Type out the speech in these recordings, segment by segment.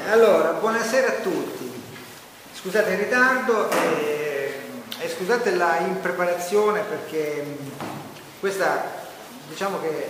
Allora, buonasera a tutti. Scusate il ritardo e scusate la impreparazione perché questa, diciamo che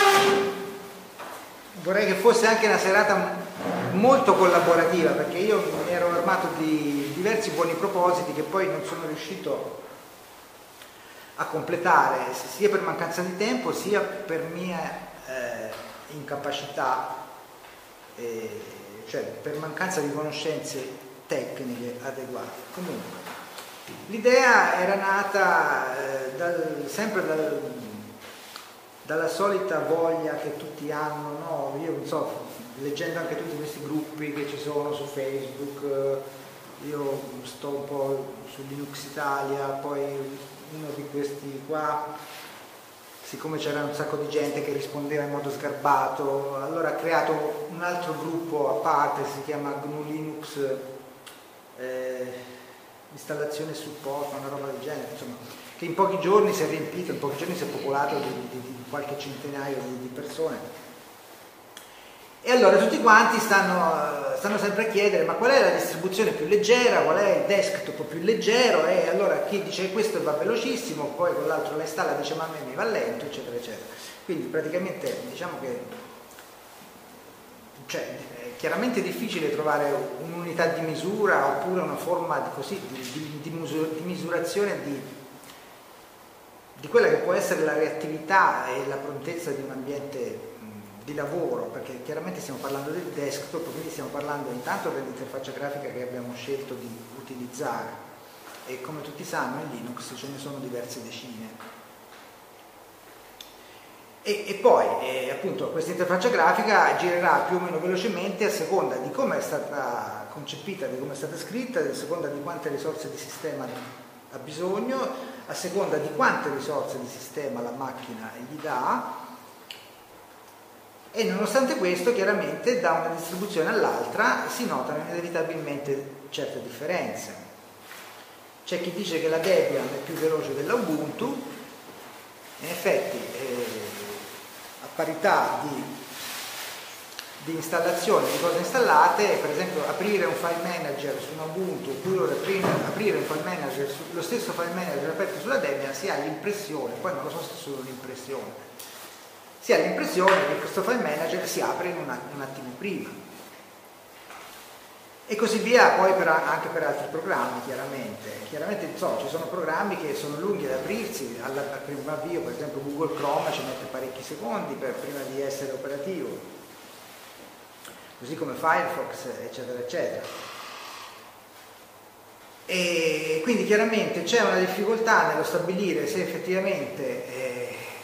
vorrei che fosse anche una serata molto collaborativa, perché io mi ero armato di diversi buoni propositi che poi non sono riuscito a completare, sia per mancanza di tempo sia per mia incapacità, cioè per mancanza di conoscenze tecniche adeguate. Comunque, l'idea era nata sempre dalla solita voglia che tutti hanno, no? Io non so, leggendo anche tutti questi gruppi che ci sono su Facebook, io sto un po' su Linux Italia, poi uno di questi qua, siccome c'era un sacco di gente che rispondeva in modo sgarbato, allora ha creato un altro gruppo a parte, si chiama GNU Linux installazione e supporto, una roba del genere, insomma, che in pochi giorni si è riempito, in pochi giorni si è popolato di qualche centinaio di persone. E allora tutti quanti stanno sempre a chiedere ma qual è la distribuzione più leggera, qual è il desktop più leggero, e allora chi dice questo va velocissimo, poi con l'altro la installa dice ma a me mi va lento, eccetera eccetera. Quindi praticamente diciamo che è chiaramente difficile trovare un'unità di misura oppure una forma di misurazione di quella che può essere la reattività e la prontezza di un ambiente di lavoro, perché chiaramente stiamo parlando del desktop, quindi stiamo parlando intanto dell'interfaccia grafica che abbiamo scelto di utilizzare, e come tutti sanno in Linux ce ne sono diverse decine. E poi appunto questa interfaccia grafica girerà più o meno velocemente a seconda di come è stata concepita, di come è stata scritta, a seconda di quante risorse di sistema ha bisogno, a seconda di quante risorse di sistema la macchina gli dà. E nonostante questo, chiaramente da una distribuzione all'altra si notano inevitabilmente certe differenze. C'è chi dice che la Debian è più veloce dell'Ubuntu, in effetti a parità di installazione, di cose installate, per esempio aprire un file manager su un Ubuntu oppure aprire un file manager, lo stesso file manager aperto sulla Debian, si ha l'impressione, poi non lo so se è solo l'impressione, si ha l'impressione che questo file manager si apre un attimo prima, e così via poi anche per altri programmi. Chiaramente ci sono programmi che sono lunghi ad aprirsi, al primo avvio, per esempio Google Chrome ci mette parecchi secondi prima di essere operativo, così come Firefox, eccetera eccetera. E quindi chiaramente c'è una difficoltà nello stabilire se effettivamente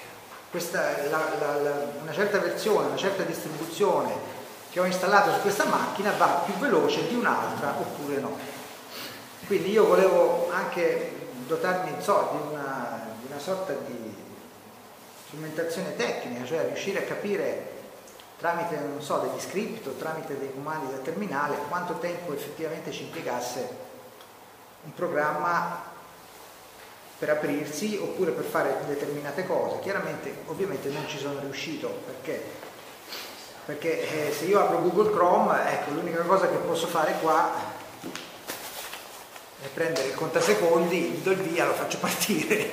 una certa versione, una certa distribuzione che ho installato su questa macchina va più veloce di un'altra oppure no. Quindi io volevo anche dotarmi di una sorta di strumentazione tecnica, cioè riuscire a capire tramite, non so, degli script o tramite dei comandi da terminale quanto tempo effettivamente ci impiegasse un programma per aprirsi oppure per fare determinate cose. Chiaramente ovviamente non ci sono riuscito perché se io apro Google Chrome, ecco, l'unica cosa che posso fare qua è prendere il contasecondi, gli do il via, lo faccio partire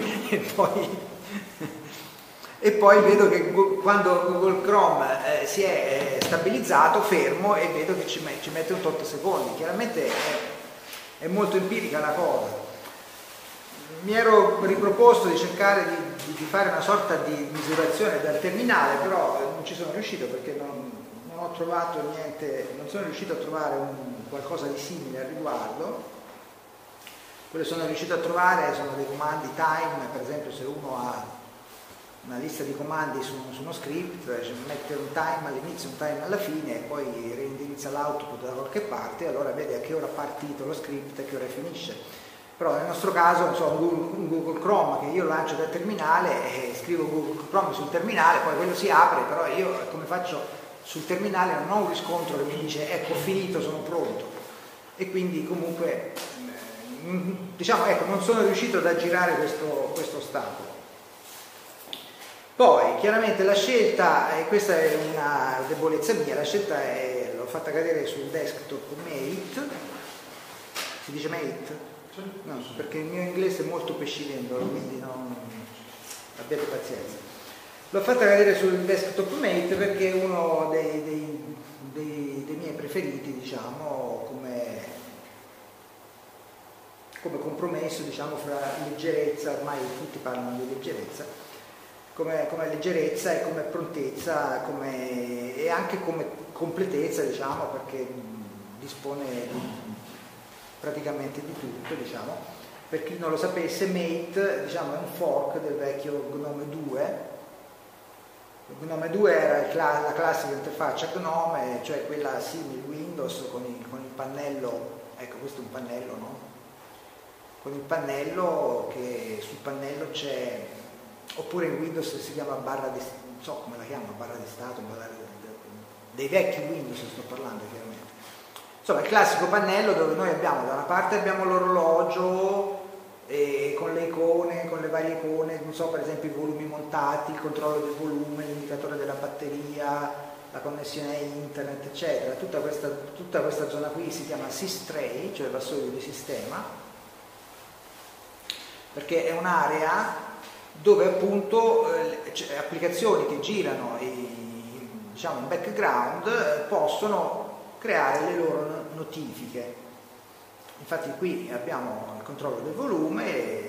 e poi vedo che quando Google Chrome si è stabilizzato, fermo e vedo che ci mette un tot secondi. Chiaramente è molto empirica la cosa. Mi ero riproposto di cercare di fare una sorta di misurazione dal terminale, però non ci sono riuscito perché non ho trovato niente, non sono riuscito a trovare qualcosa di simile al riguardo. Quello che sono riuscito a trovare sono dei comandi time, per esempio se uno ha una lista di comandi su uno script, cioè mette un time all'inizio, un time alla fine e poi reindirizza l'output da qualche parte, e allora vede a che ora è partito lo script e a che ora finisce. Però nel nostro caso, un Google Chrome che io lancio dal terminale e scrivo Google Chrome sul terminale, poi quello si apre, però io come faccio sul terminale non ho un riscontro che mi dice ecco, finito, sono pronto, e quindi comunque diciamo, ecco, non sono riuscito ad aggirare questo ostacolo. Poi chiaramente la scelta, e questa è una debolezza mia, la scelta l'ho fatta cadere sul desktop Mate, si dice Mate? No, perché il mio inglese è molto pescivendolo, quindi non abbiate pazienza. L'ho fatta cadere sul desktop Mate perché è uno dei miei preferiti, diciamo, come compromesso, diciamo, fra leggerezza, ormai tutti parlano di leggerezza, come leggerezza e come prontezza e anche come completezza, diciamo, perché dispone praticamente di tutto, diciamo. Per chi non lo sapesse, Mate, diciamo, è un fork del vecchio Gnome 2. Il Gnome 2 era la classica interfaccia Gnome, cioè quella simile Windows con il pannello, ecco, questo è un pannello, no? Con il pannello, che sul pannello c'è, oppure in Windows si chiama barra di, non so come la chiama, barra di stato, dei vecchi Windows sto parlando chiaramente. Insomma, il classico pannello dove noi abbiamo, da una parte abbiamo l'orologio con le icone, con le varie icone, non so, per esempio i volumi montati, il controllo del volume, l'indicatore della batteria, la connessione a internet, eccetera. Tutta questa zona qui si chiama sys-tray, cioè vassoio di sistema, perché è un'area dove appunto applicazioni che girano diciamo in background possono creare le loro notifiche. Infatti qui abbiamo il controllo del volume,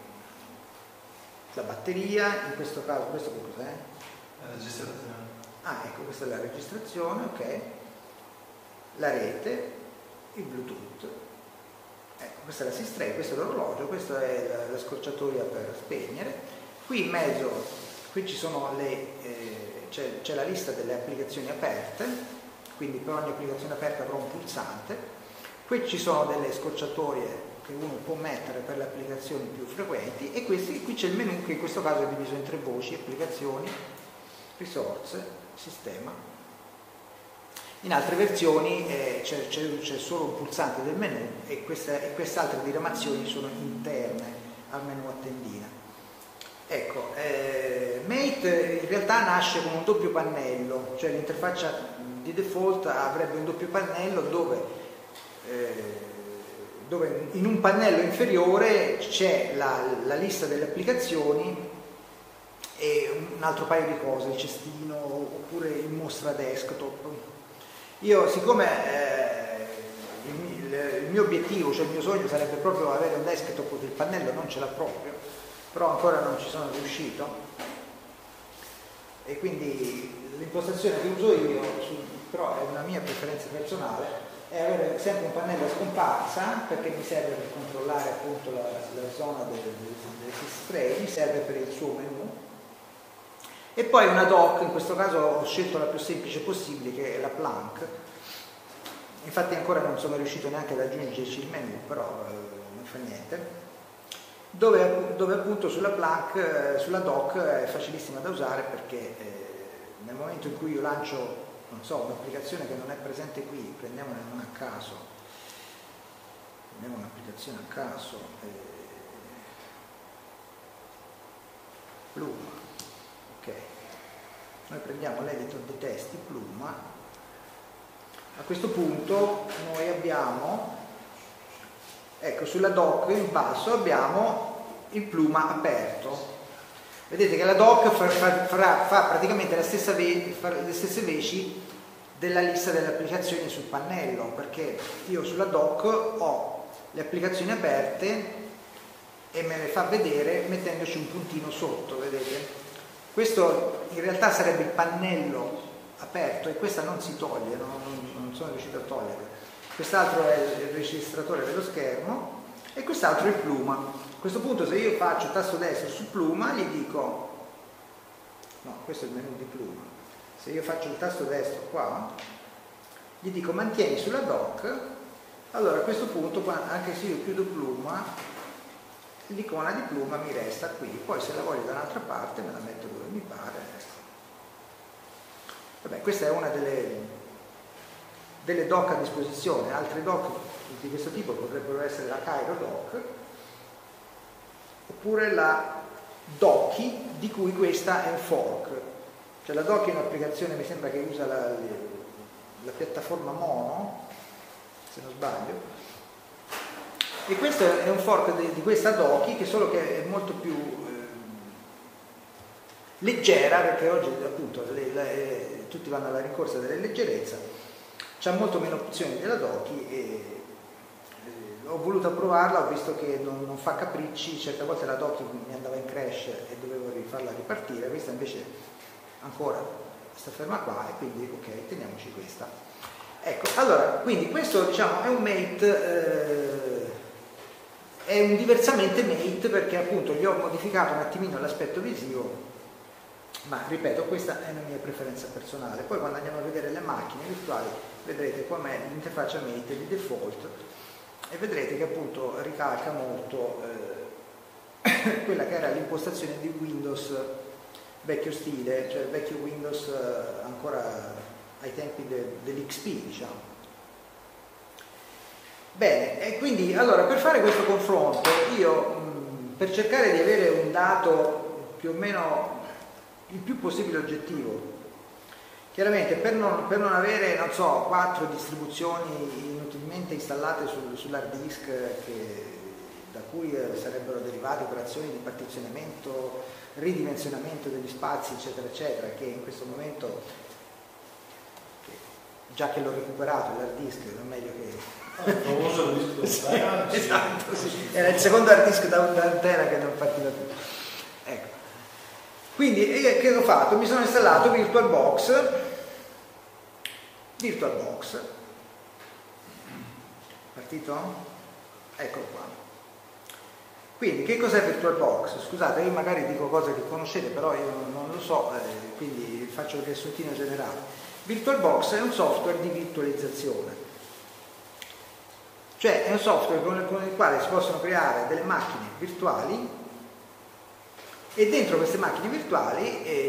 la batteria, in questo caso questo che cos'è? La registrazione. Ah, ecco, questa è la registrazione, ok. La rete, il Bluetooth. Ecco, questa è la sys-tray, questo è l'orologio, questa è la scorciatoia per spegnere. Qui in mezzo, qui ci sono c'è la lista delle applicazioni aperte. Quindi per ogni applicazione aperta avrò un pulsante. Qui ci sono delle scorciatoie che uno può mettere per le applicazioni più frequenti e qui c'è il menu che in questo caso è diviso in 3 voci: applicazioni, risorse, sistema. In altre versioni c'è solo un pulsante del menu e queste altre diramazioni sono interne al menu a tendina. Ecco, Mate in realtà nasce con un doppio pannello, cioè l'interfaccia di default avrebbe un doppio pannello dove in un pannello inferiore c'è la lista delle applicazioni e un altro paio di cose, il cestino oppure il mostra desktop. Io, siccome il mio obiettivo, cioè il mio sogno sarebbe proprio avere un desktop che il pannello non ce l'ha proprio, però ancora non ci sono riuscito, e quindi l'impostazione che uso io, però è una mia preferenza personale, è avere sempre un pannello a scomparsa, perché mi serve per controllare appunto la zona del sys-tray, mi serve per il suo menu, e poi una dock. In questo caso ho scelto la più semplice possibile, che è la Planck. Infatti ancora non sono riuscito neanche ad aggiungerci il menu, però non fa niente. Dove appunto sulla Planck, sulla dock è facilissima da usare, perché nel momento in cui io lancio, non so, un'applicazione che non è presente qui, prendiamone una a caso, prendiamo un'applicazione a caso, Pluma, ok, noi prendiamo l'editor dei testi Pluma. A questo punto noi abbiamo, ecco, sulla dock in basso abbiamo il Pluma aperto. Vedete che la dock fa praticamente le stesse veci della lista delle applicazioni sul pannello, perché io sulla dock ho le applicazioni aperte e me le fa vedere mettendoci un puntino sotto, vedete? Questo in realtà sarebbe il pannello aperto, e questa non si toglie, non sono riuscito a toglierla. Quest'altro è il registratore dello schermo e quest'altro è il Pluma. A questo punto, se io faccio tasto destro su Pluma, gli dico, no, questo è il menu di Pluma, se io faccio il tasto destro qua, gli dico mantieni sulla dock, allora a questo punto, anche se io chiudo Pluma, l'icona di Pluma mi resta qui. Poi se la voglio da un'altra parte me la metto dove mi pare. Vabbè, questa è una delle dock a disposizione. Altre dock di questo tipo potrebbero essere la Cairo dock, oppure la Docky, di cui questa è un fork. Cioè la Docky è un'applicazione, mi sembra che usa la piattaforma Mono, se non sbaglio, e questo è un fork di questa Docky, che solo che è molto più leggera, perché oggi appunto tutti vanno alla rincorsa della leggerezza, c'ha molto meno opzioni della Docky e ho voluto provarla, ho visto che non fa capricci, certe volte la Docky mi andava in crash e dovevo rifarla ripartire, questa invece ancora sta ferma qua, e quindi ok, teniamoci questa. Ecco, allora, quindi questo diciamo è un Mate, è un diversamente Mate, perché appunto gli ho modificato un attimino l'aspetto visivo, ma ripeto, questa è una mia preferenza personale. Poi quando andiamo a vedere le macchine virtuali vedrete com'è l'interfaccia Mate di default, e vedrete che appunto ricalca molto quella che era l'impostazione di Windows vecchio stile, cioè vecchio Windows ancora ai tempi dell'XP, diciamo. Bene, e quindi allora per fare questo confronto io per cercare di avere un dato più o meno il più possibile oggettivo, chiaramente per non avere, non so, 4 distribuzioni inutilmente installate sull'hard disk da cui sarebbero derivate operazioni di partizionamento, ridimensionamento degli spazi, eccetera, eccetera, che in questo momento, già che l'ho recuperato l'hard disk, non è meglio che... il famoso hard disk da Antena. Esatto, sì. Era il secondo hard disk da Antena che non partiva più. Ecco. Quindi che ho fatto? Mi sono installato VirtualBox, partito? Eccolo qua. Quindi che cos'è VirtualBox? Scusate, io magari dico cose che conoscete, però io non lo so, quindi faccio il riassuntino generale. VirtualBox è un software di virtualizzazione, cioè è un software con il quale si possono creare delle macchine virtuali, e dentro queste macchine virtuali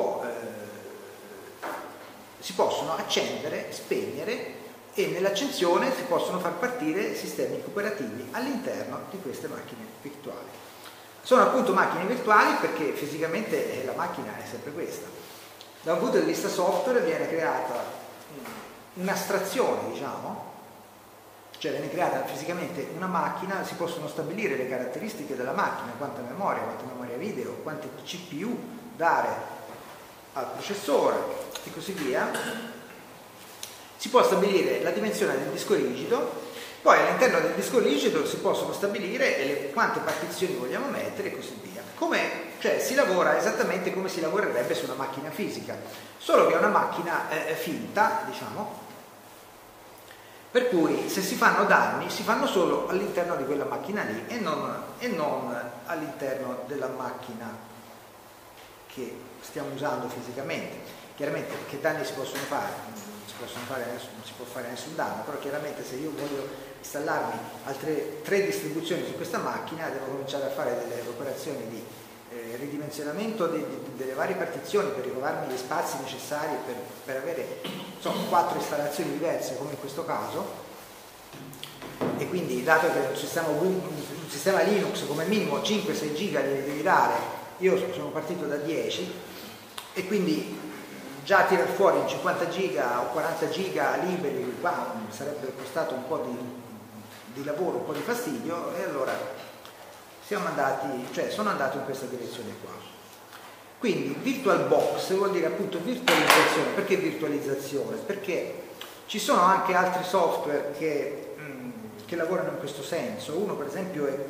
si possono accendere, spegnere, e nell'accensione si possono far partire sistemi cooperativi all'interno di queste macchine virtuali. Sono appunto macchine virtuali perché fisicamente la macchina è sempre questa. Da un punto di vista software viene creata un'astrazione, diciamo, cioè viene creata fisicamente una macchina, si possono stabilire le caratteristiche della macchina, quanta memoria video, quante CPU dare al processore e così via. Si può stabilire la dimensione del disco rigido, poi all'interno del disco rigido si possono stabilire quante partizioni vogliamo mettere e così via. Cioè si lavora esattamente come si lavorerebbe su una macchina fisica, solo che è una macchina finta, diciamo, per cui se si fanno danni si fanno solo all'interno di quella macchina lì e non all'interno della macchina che stiamo usando fisicamente. Chiaramente che danni si possono fare? Non si può fare nessun danno, però chiaramente se io voglio installarmi altre 3 distribuzioni su questa macchina devo cominciare a fare delle operazioni di ridimensionamento delle varie partizioni per ricavarmi gli spazi necessari per avere 4 installazioni diverse come in questo caso, e quindi dato che un sistema Linux come minimo 5-6 giga li devi dare, io sono partito da 10 e quindi già tirar fuori 50 giga o 40 giga liberi qua sarebbe costato un po' di lavoro, un po' di fastidio, e allora sono andato in questa direzione qua. Quindi VirtualBox vuol dire appunto virtualizzazione. Perché virtualizzazione? Perché ci sono anche altri software che lavorano in questo senso. Uno per esempio è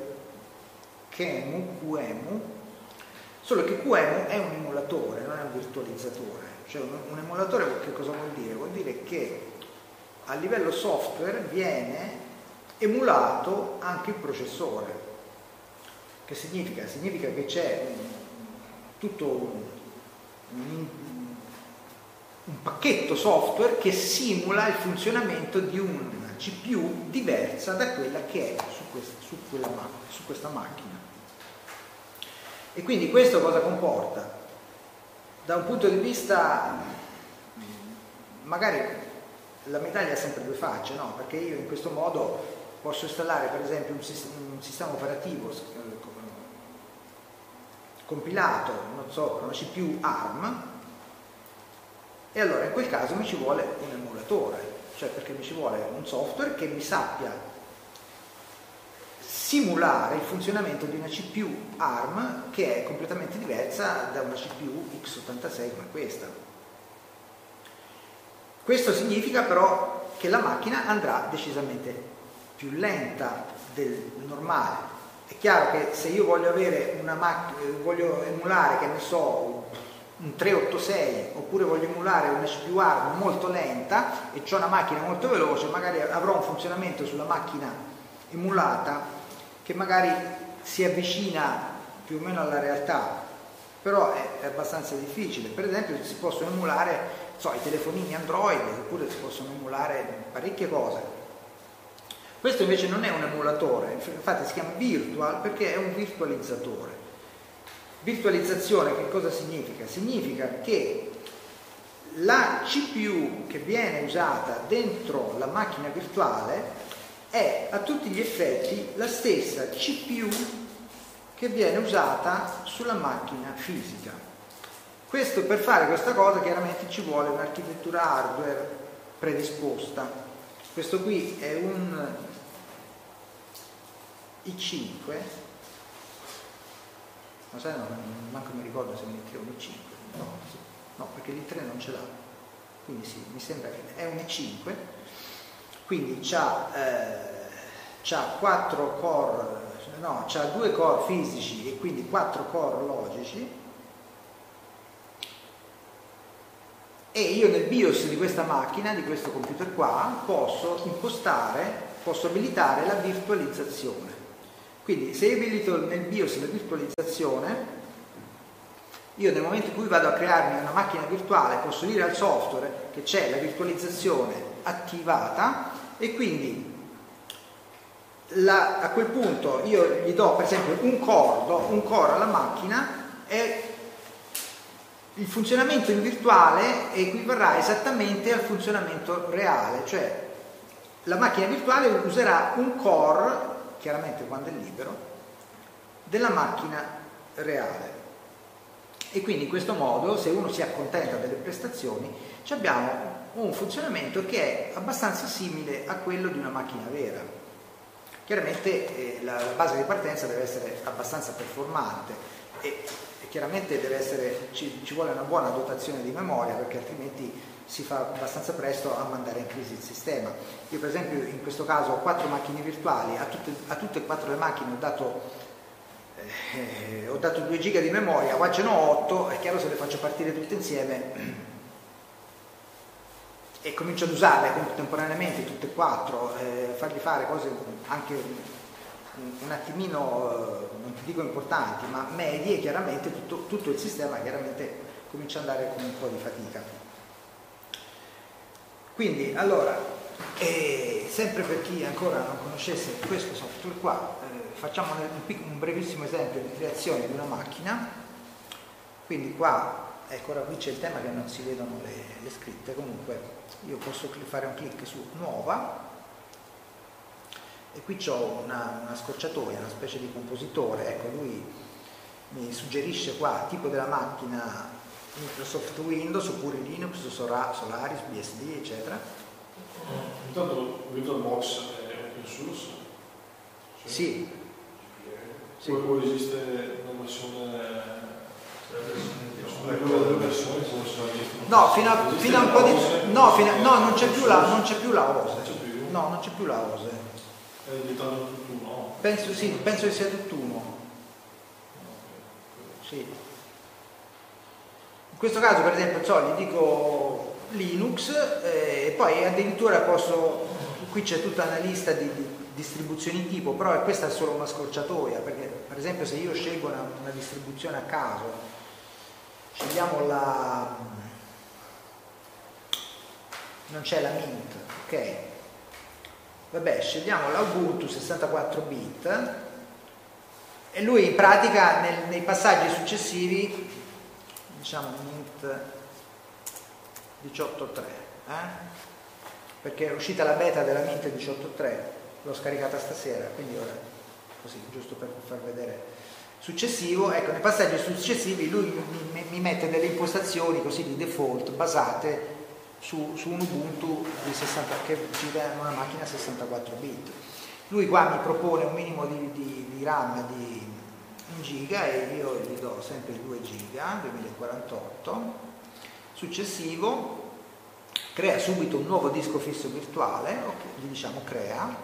QEMU, solo che QEMU è un emulatore, non è un virtualizzatore. Cioè un emulatore che cosa vuol dire? Vuol dire che a livello software viene emulato anche il processore. Che significa? Significa che c'è tutto un pacchetto software che simula il funzionamento di una CPU diversa da quella che è su questa macchina. E quindi questo cosa comporta? Da un punto di vista, magari la medaglia ha sempre 2 facce, no? Perché io in questo modo posso installare per esempio un sistema operativo compilato, non so, con una CPU ARM, e allora in quel caso mi ci vuole un emulatore, cioè perché mi ci vuole un software che mi sappia simulare il funzionamento di una CPU ARM che è completamente diversa da una CPU x86 come questa. Questo significa però che la macchina andrà decisamente più lenta del normale. È chiaro che se io voglio avere voglio emulare, che ne so, un 386, oppure voglio emulare una CPU ARM molto lenta e ho una macchina molto veloce, magari avrò un funzionamento sulla macchina emulata che magari si avvicina più o meno alla realtà, però è abbastanza difficile. Per esempio si possono emulare i telefonini Android, oppure si possono emulare parecchie cose. Questo invece non è un emulatore, infatti si chiama virtual perché è un virtualizzatore. Virtualizzazione che cosa significa? Significa che la CPU che viene usata dentro la macchina virtuale è a tutti gli effetti la stessa CPU che viene usata sulla macchina fisica. Questo, per fare questa cosa chiaramente ci vuole un'architettura hardware predisposta. Questo qui è un i5, ma sai, no, manco mi ricordo se mi è un i5, no, perché l'i3 non ce l'ha, quindi sì, mi sembra che è un i5, quindi c'ha 4 core, no, c'ha 2 core fisici e quindi 4 core logici, e io nel BIOS di questa macchina, di questo computer qua, posso abilitare la virtualizzazione. Quindi se io abilito nel BIOS la virtualizzazione, io nel momento in cui vado a crearmi una macchina virtuale posso dire al software che c'è la virtualizzazione attivata, e quindi a quel punto io gli do per esempio un core alla macchina, e il funzionamento in virtuale equivarrà esattamente al funzionamento reale, cioè la macchina virtuale userà un core, chiaramente quando è libero, della macchina reale. E quindi in questo modo, se uno si accontenta delle prestazioni, abbiamo un funzionamento che è abbastanza simile a quello di una macchina vera. Chiaramente la base di partenza deve essere abbastanza performante e chiaramente ci vuole una buona dotazione di memoria, perché altrimenti si fa abbastanza presto a mandare in crisi il sistema. Io per esempio in questo caso ho 4 macchine virtuali, a tutte e 4 le macchine ho dato 2 giga di memoria, qua ce n'ho 8, è chiaro, se le faccio partire tutte insieme e comincio ad usarle contemporaneamente tutte e 4, fargli fare cose anche un attimino, non ti dico importanti, ma medie, chiaramente tutto il sistema chiaramente comincia ad andare con un po' di fatica. Quindi allora, sempre per chi ancora non conoscesse questo software qua, facciamo un brevissimo esempio di creazione di una macchina. Quindi qua, ecco, ora qui c'è il tema che non si vedono le scritte, comunque io posso fare un clic su nuova, e qui ho una scorciatoia, una specie di compositore. Ecco, lui mi suggerisce qua tipo della macchina Microsoft Windows, oppure Linux, Solaris, BSD, eccetera. Intanto VirtualBox è open source? Sì. O esiste una versione? Due versioni? No, fino a un po' di... No, non c'è più la OSE. No, non c'è più la OSE. È diventato tutt'uno? Penso che sia tutt'uno. Sì. In questo caso per esempio gli dico Linux, e poi addirittura qui c'è tutta una lista di distribuzioni tipo, però questa è solo una scorciatoia, perché per esempio se io scelgo una distribuzione a caso, scegliamo non c'è la Mint, ok? Vabbè, scegliamo la Ubuntu 64 bit, e lui in pratica nei passaggi successivi, diciamo Mint 18.3, perché è uscita la beta della Mint 18.3, l'ho scaricata stasera, quindi ora così, giusto per far vedere. successivo, ecco, nei passaggi successivi lui mi mette delle impostazioni così di default basate su un Ubuntu di 60, che gira una macchina 64 bit. Lui qua mi propone un minimo di RAM di 1 giga e io gli do sempre 2 giga, 2048. Successivo crea subito un nuovo disco fisso virtuale, gli diciamo crea,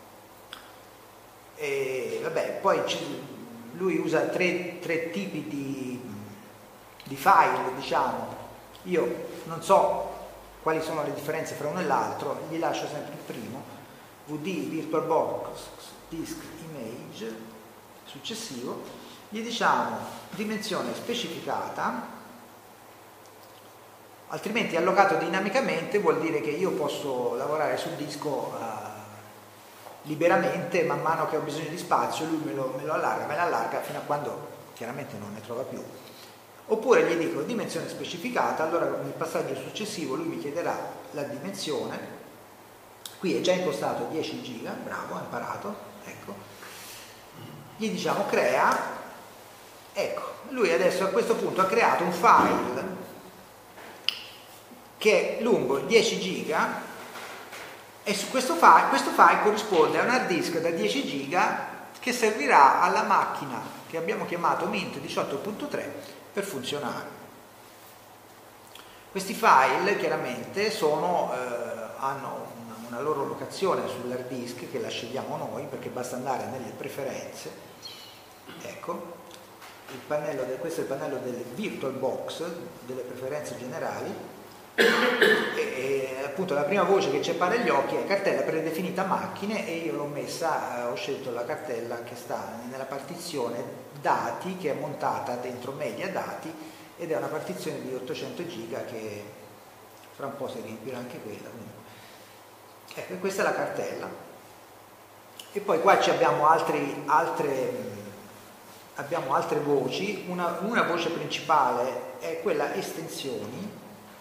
e vabbè, poi lui usa tre tipi di file, diciamo. Io non so quali sono le differenze fra uno e l'altro, gli lascio sempre il primo, VD VirtualBox Disk Image. Successivo gli diciamo dimensione specificata, altrimenti allocato dinamicamente vuol dire che io posso lavorare sul disco liberamente, man mano che ho bisogno di spazio lui me lo allarga fino a quando chiaramente non ne trova più. Oppure gli dico dimensione specificata, allora nel passaggio successivo lui mi chiederà la dimensione, qui è già impostato 10 giga, bravo, ha imparato, ecco. Gli diciamo crea, ecco, lui adesso a questo punto ha creato un file che è lungo 10 giga e su questo file corrisponde a un hard disk da 10 giga che servirà alla macchina che abbiamo chiamato Mint 18.3 per funzionare. Questi file chiaramente hanno una loro locazione sull'hard disk che la scegliamo noi, perché basta andare nelle preferenze, ecco, questo è il pannello del VirtualBox, delle preferenze generali, e appunto la prima voce che ci appare agli occhi è cartella predefinita macchine, e io ho scelto la cartella che sta nella partizione dati, che è montata dentro media dati, ed è una partizione di 800 giga che fra un po' si riempirà anche quella. Ecco, questa è la cartella. E poi qua abbiamo altre voci. Una voce principale è quella estensioni.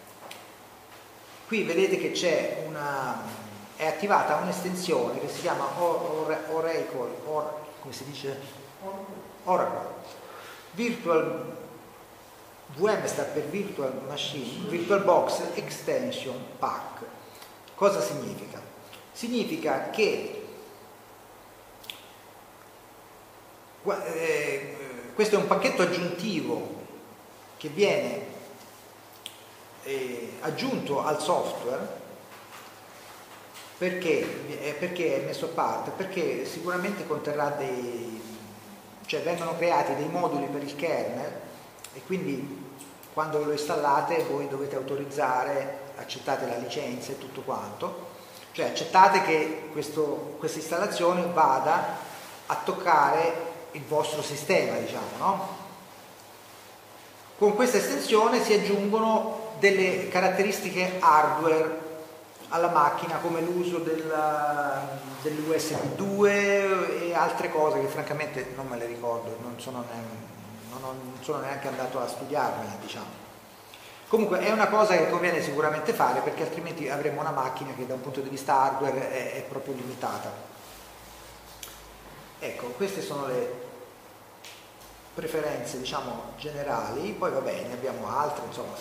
Qui vedete che è attivata un'estensione che si chiama Oracle, come si dice? Oracle. Virtual VM sta per Virtual Machine, VirtualBox Extension Pack. Cosa significa? Significa che questo è un pacchetto aggiuntivo che viene aggiunto al software. Perché è messo a parte? Perché sicuramente conterrà cioè vengono creati dei moduli per il kernel, e quindi quando lo installate voi dovete autorizzare, accettate la licenza e tutto quanto, cioè accettate che questa installazione vada a toccare il vostro sistema, diciamo, no? Con questa estensione si aggiungono delle caratteristiche hardware alla macchina, come l'uso dell'USB 2 e altre cose che francamente non me le ricordo, non sono neanche andato a studiarmela, diciamo. Comunque è una cosa che conviene sicuramente fare, perché altrimenti avremo una macchina che da un punto di vista hardware è proprio limitata. Ecco, queste sono le preferenze, diciamo, generali. Poi va bene, abbiamo altre, insomma,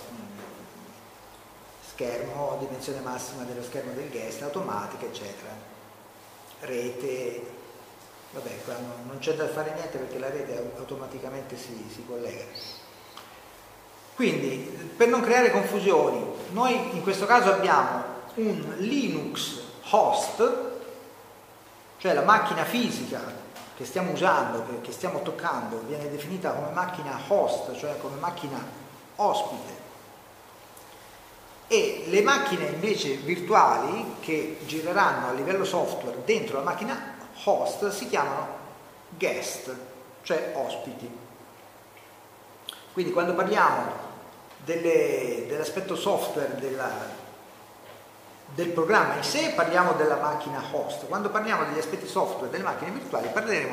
schermo, dimensione massima dello schermo del guest, automatica, eccetera. Rete, vabbè, qua non c'è da fare niente perché la rete automaticamente si collega. Quindi, per non creare confusioni, noi in questo caso abbiamo un Linux host, cioè la macchina fisica che stiamo usando, che stiamo toccando, viene definita come macchina host, cioè come macchina ospite. E le macchine invece virtuali che gireranno a livello software dentro la macchina host si chiamano guest, cioè ospiti. Quindi quando parliamo dell'aspetto software del programma in sé parliamo della macchina host, quando parliamo degli aspetti software delle macchine virtuali parleremo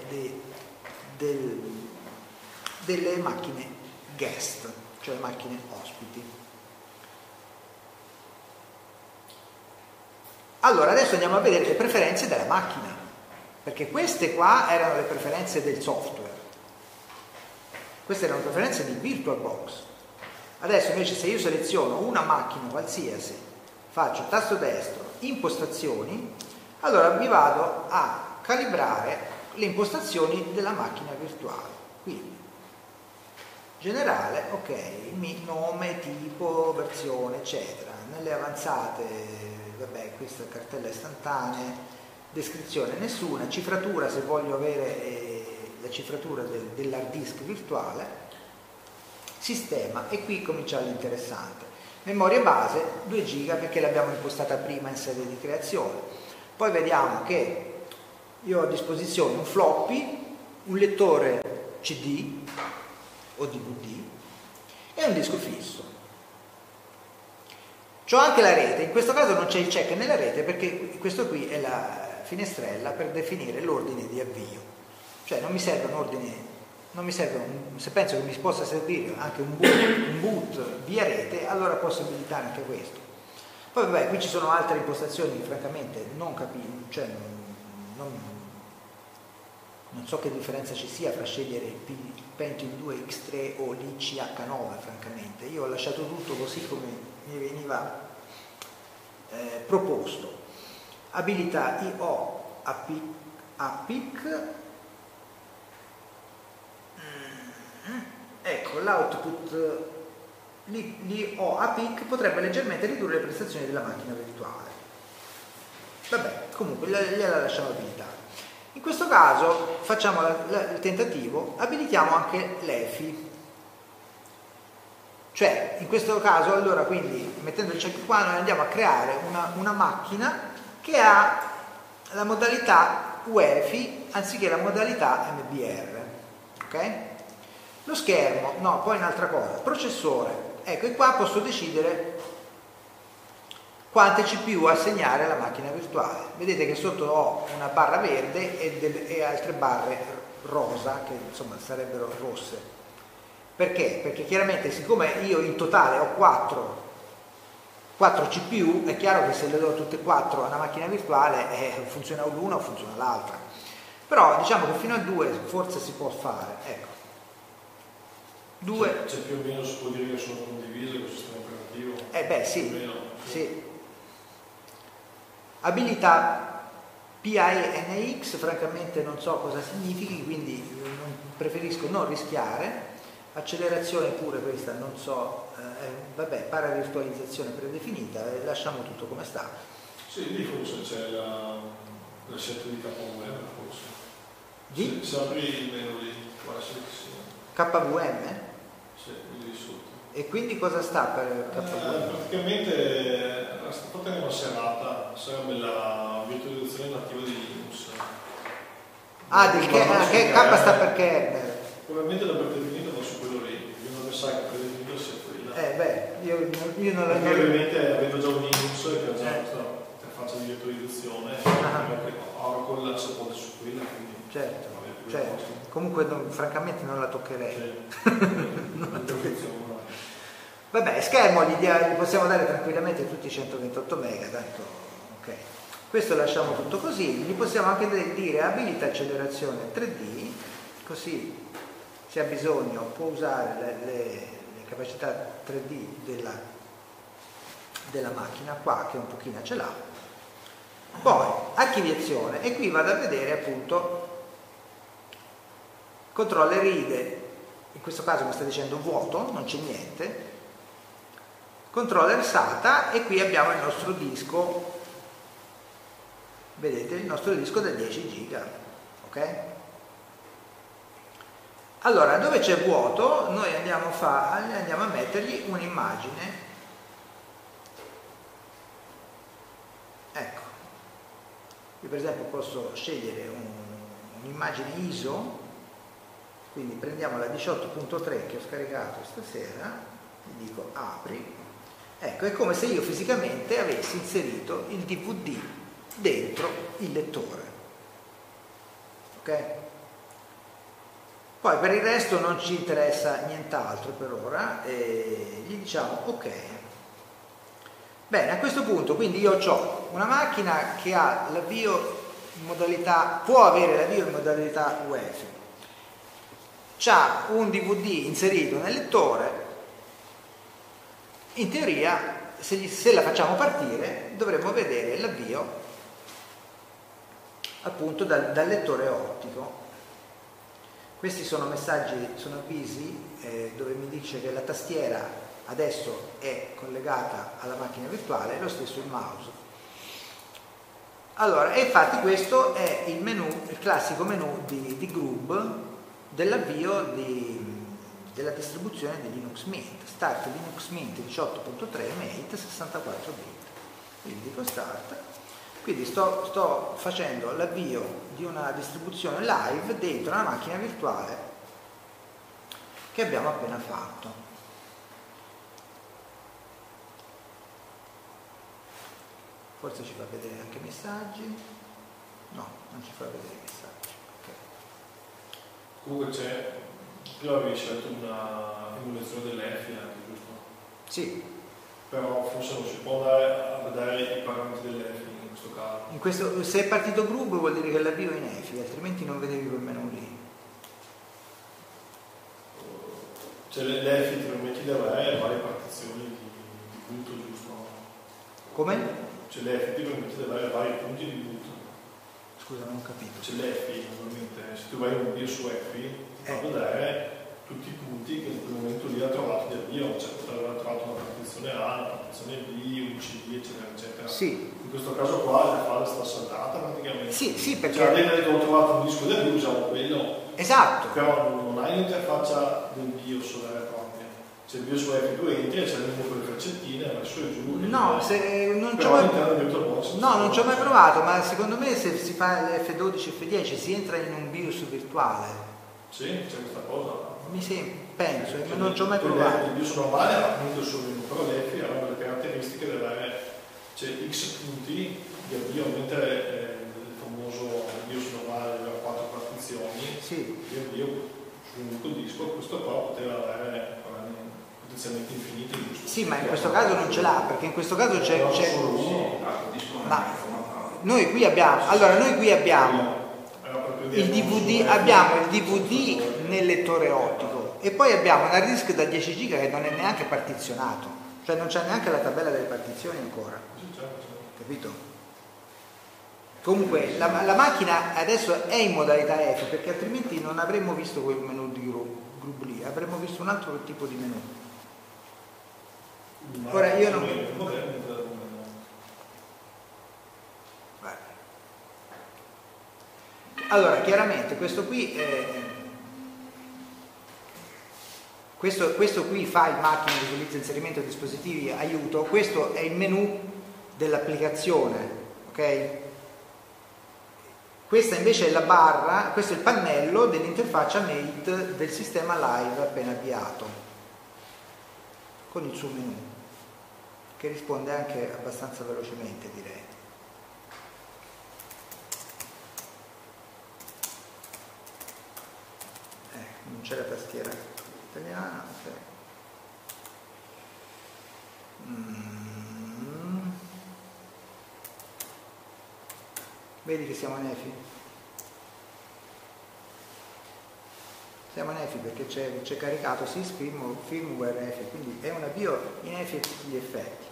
delle macchine guest, cioè macchine ospiti. Allora adesso andiamo a vedere le preferenze della macchina, perché queste qua erano le preferenze del software. queste erano preferenze di VirtualBox. Adesso invece se io seleziono una macchina qualsiasi, faccio tasto destro, impostazioni, allora mi vado a calibrare le impostazioni della macchina virtuale. Quindi generale, ok, nome, tipo, versione, eccetera. Nelle avanzate, vabbè, questa cartella istantanea, descrizione nessuna, cifratura se voglio avere la cifratura dell'hard disk virtuale, sistema, e qui comincia l'interessante. Memoria base 2 giga perché l'abbiamo impostata prima in sede di creazione. Poi vediamo che io ho a disposizione un floppy, un lettore CD o DVD e un disco fisso. C'ho anche la rete, in questo caso non c'è il check nella rete perché questo qui è la finestrella per definire l'ordine di avvio. Cioè non mi serve un ordine, se penso che mi possa servire anche un boot via rete, allora posso abilitare anche questo. Poi vabbè, qui ci sono altre impostazioni che francamente non capisco, cioè non so che differenza ci sia fra scegliere il Pentium 2 X3 o l'ICH9, francamente. Io ho lasciato tutto così come mi veniva proposto. Abilità IO APIC. Ecco, l'output l'IO APIC potrebbe leggermente ridurre le prestazioni della macchina virtuale. Vabbè, comunque gliela lasciamo abilitare. In questo caso facciamo il tentativo, abilitiamo anche l'EFI. Cioè, in questo caso, allora, quindi, mettendo il check qua, noi andiamo a creare una macchina che ha la modalità UEFI anziché la modalità MBR. Ok? Lo schermo, no, poi un'altra cosa, processore. Ecco, e qua posso decidere quante CPU assegnare alla macchina virtuale. Vedete che sotto ho una barra verde e altre barre rosa, che insomma sarebbero rosse. Perché? Perché chiaramente siccome io in totale ho 4 CPU, è chiaro che se le do tutte e 4 a una macchina virtuale funziona l'una o funziona l'altra. Però diciamo che fino a 2 forse si può fare. Ecco. 2. C'è più o meno, si può dire che sono condivise con il sistema operativo? Beh sì, sì. Abilità PINX, francamente non so cosa significhi, quindi preferisco non rischiare. Accelerazione pure questa, non so, vabbè, paravirtualizzazione predefinita, lasciamo tutto come sta. Sì, lì forse c'è la scelta di KVM, forse. Di? Se apri il menu lì, guarda se sì. KVM? Sì, lì sotto. E quindi cosa sta per KVM? Praticamente sta fatta una serata, sarebbe la virtualizzazione nativa di Linux. Che K sta per kernel? Probabilmente l'ho predefinito, ma su quello lì, io non pensavo che predefinito sia quella. Io non l'ho. Perché ovviamente avendo già un Linux che ha già questa interfaccia di virtualizzazione, Oracle si appoggia su quella, quindi certo. Comunque francamente non la toccherei. Non la toccherei. Vabbè, schermo gli possiamo dare tranquillamente tutti i 128 mega, tanto ok. Questo lasciamo tutto così, gli possiamo anche dire abilita accelerazione 3D, così se ha bisogno può usare le capacità 3D della macchina qua, che un pochino ce l'ha. Poi archiviazione, e qui vado a vedere appunto controller IDE, in questo caso mi sta dicendo vuoto, non c'è niente, controller SATA, e qui abbiamo il nostro disco, vedete il nostro disco da 10 giga, ok? Allora, dove c'è vuoto noi andiamo a mettergli un'immagine, ecco, io per esempio posso scegliere un'immagine ISO, quindi prendiamo la 18.3 che ho scaricato stasera, gli dico apri, ecco, è come se io fisicamente avessi inserito il DVD dentro il lettore, ok? Poi per il resto non ci interessa nient'altro per ora, e gli diciamo ok. Bene, a questo punto quindi io ho una macchina che ha l'avvio in modalità, può avere l'avvio in modalità UEFI. c'ha un DVD inserito nel lettore, in teoria se la facciamo partire dovremmo vedere l'avvio appunto dal lettore ottico. Questi sono messaggi, sono avvisi dove mi dice che la tastiera adesso è collegata alla macchina virtuale, lo stesso il mouse. Allora, e infatti questo è il menu, il classico menu di Grub dell'avvio della distribuzione di Linux Mint. Start Linux Mint 18.3 Mate 64 bit. Quindi dico start. Quindi sto facendo l'avvio di una distribuzione live dentro una macchina virtuale che abbiamo appena fatto. Forse ci fa vedere anche i messaggi. No, non ci fa vedere i messaggi. Okay. Comunque prima avevi scelto una emulazione dell'EFI anche, giusto? Sì. Però forse non si può andare a vedere i parametri dell'EFI in questo caso. Se è partito Grub vuol dire che l'avvio è in EFI, altrimenti non vedevi quel menu lì. Cioè l'EFI ti permette di avere varie partizioni di punto, giusto? Come? Cioè l'EFI ti permette di avere vari punti di punto. Scusa, non ho capito. Cioè l'EFI, normalmente, se tu vai in un bio su EFI, ti fa vedere tutti i punti che in quel momento lì ha trovato del bio, cioè potrebbe aver trovato una partizione A, una partizione B, un CD, eccetera, eccetera. Sì. In questo caso qua la fase sta saltata praticamente. Sì, perché... Cioè, che ho trovato un disco del bio, usiamo quello. Esatto. Però non hai l'interfaccia del BIOS vera e propria. C'è il BIOS EFI, tu entri e c'è il menu con le freccettine, vai su e giù. No, non ci ho mai provato, ma secondo me se si fa F12 e F10 si entra in un BIOS virtuale. Sì, c'è questa cosa. Penso, ma non ci ho mai provato. Il BIOS normale ha appunto sul menu, però l'EFI ha delle caratteristiche deve avere X punti di avvio, mentre il famoso BIOS normale aveva 4 partizioni, sì. Di avvio su un unico disco, questo qua poteva avere potenzialmente infiniti, giusto? Sì, ma in questo caso non ce l'ha, perché in questo caso c'è ma noi qui abbiamo il DVD nel lettore ottico e poi abbiamo un hard disk da 10 giga che non è neanche partizionato, cioè non c'è neanche la tabella delle partizioni ancora, capito? Comunque la macchina adesso è in modalità EFI, perché altrimenti non avremmo visto quel menu di Grub lì, avremmo visto un altro tipo di menu. Ora io non... Allora, chiaramente questo qui questo qui file macchina che utilizza inserimento di dispositivi aiuto, questo è il menu dell'applicazione, ok? Questa invece è la barra, questo è il pannello dell'interfaccia Mate del sistema live appena avviato, con il suo menu, che risponde anche abbastanza velocemente, direi. Non c'è la tastiera italiana, ok. Vedi che siamo in EFI? Siamo in EFI perché c'è caricato SysFirmware firmware EFI, quindi è un avvio in EFI a tutti gli effetti.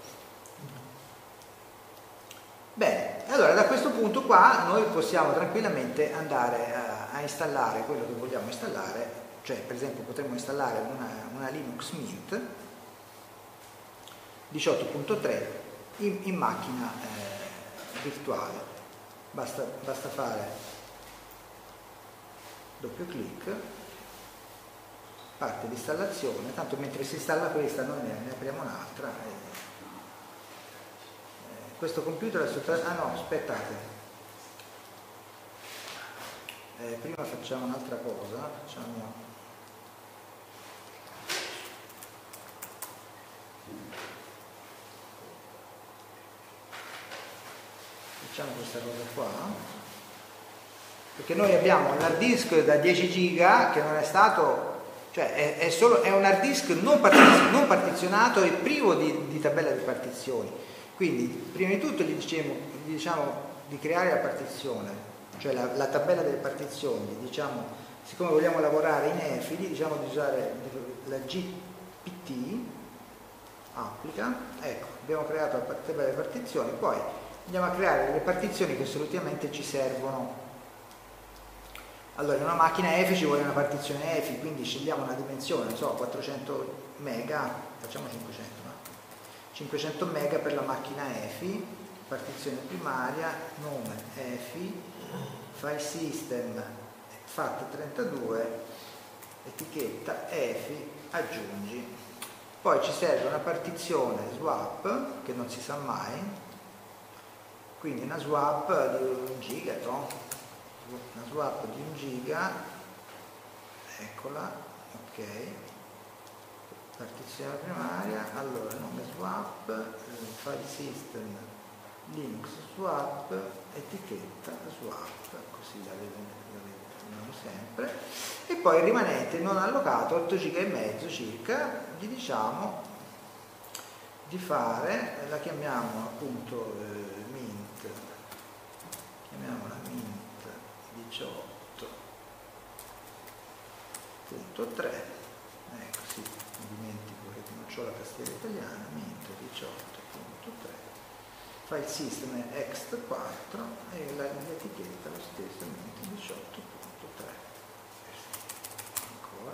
Bene, allora da questo punto qua noi possiamo tranquillamente andare a installare quello che vogliamo installare, cioè per esempio potremmo installare una Linux Mint 18.3 in macchina virtuale. Basta fare doppio clic, parte l'installazione, tanto mentre si installa questa noi ne apriamo un'altra. Questo computer aspettate, prima facciamo un'altra cosa, facciamo questa cosa qua, perché noi abbiamo un hard disk da 10 giga che non è stato, cioè è un hard disk non partizionato e privo di tabella di partizioni. Quindi prima di tutto gli diciamo di creare la partizione, cioè la tabella delle partizioni, gli diciamo siccome vogliamo lavorare in EFI, diciamo di usare la GPT, applica, ecco, abbiamo creato la tabella delle partizioni, poi andiamo a creare delle partizioni che solitamente ci servono. Allora, in una macchina EFI ci vuole una partizione EFI, quindi scegliamo una dimensione, non so, 400 mega, facciamo 500, no? 500 mega per la macchina EFI, partizione primaria, nome EFI, file system FAT32, etichetta EFI, aggiungi. Poi ci serve una partizione swap, che non si sa mai, quindi una swap di 1 giga, no? Una swap di 1 giga, eccola, ok, partizione primaria, allora nome swap, file system Linux swap, etichetta swap, così la vediamo sempre, e poi il rimanente non allocato 8 giga e mezzo circa, gli diciamo di fare, la chiamiamo appunto mint, chiamiamola mint 18.3, ecco sì, mi dimentico che non ho la tastiera italiana, mint 18.3, file system è ext4 e l'etichetta lo stesso, mint 18.3, ancora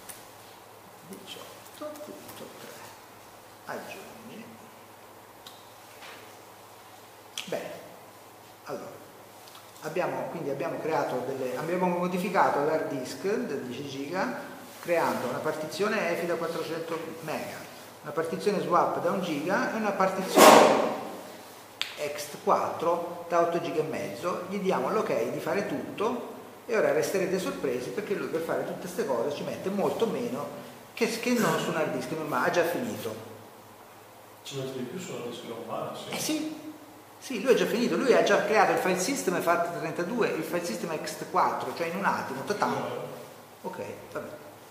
18.3, aggiungi. Bene, allora abbiamo modificato l'hard disk da 10 giga creando una partizione EFI da 400 mega, una partizione swap da 1 giga e una partizione ext4 da 8 giga e mezzo. Gli diamo l'ok di fare tutto e ora resterete sorpresi perché lui per fare tutte queste cose ci mette molto meno che non su un hard disk normale. Ha già finito. Ci mette di più su una disk normale? Sì. Sì, lui ha già finito, lui ha già creato il file system FAT32 e il file system ext4, cioè in un attimo, ok, vabbè.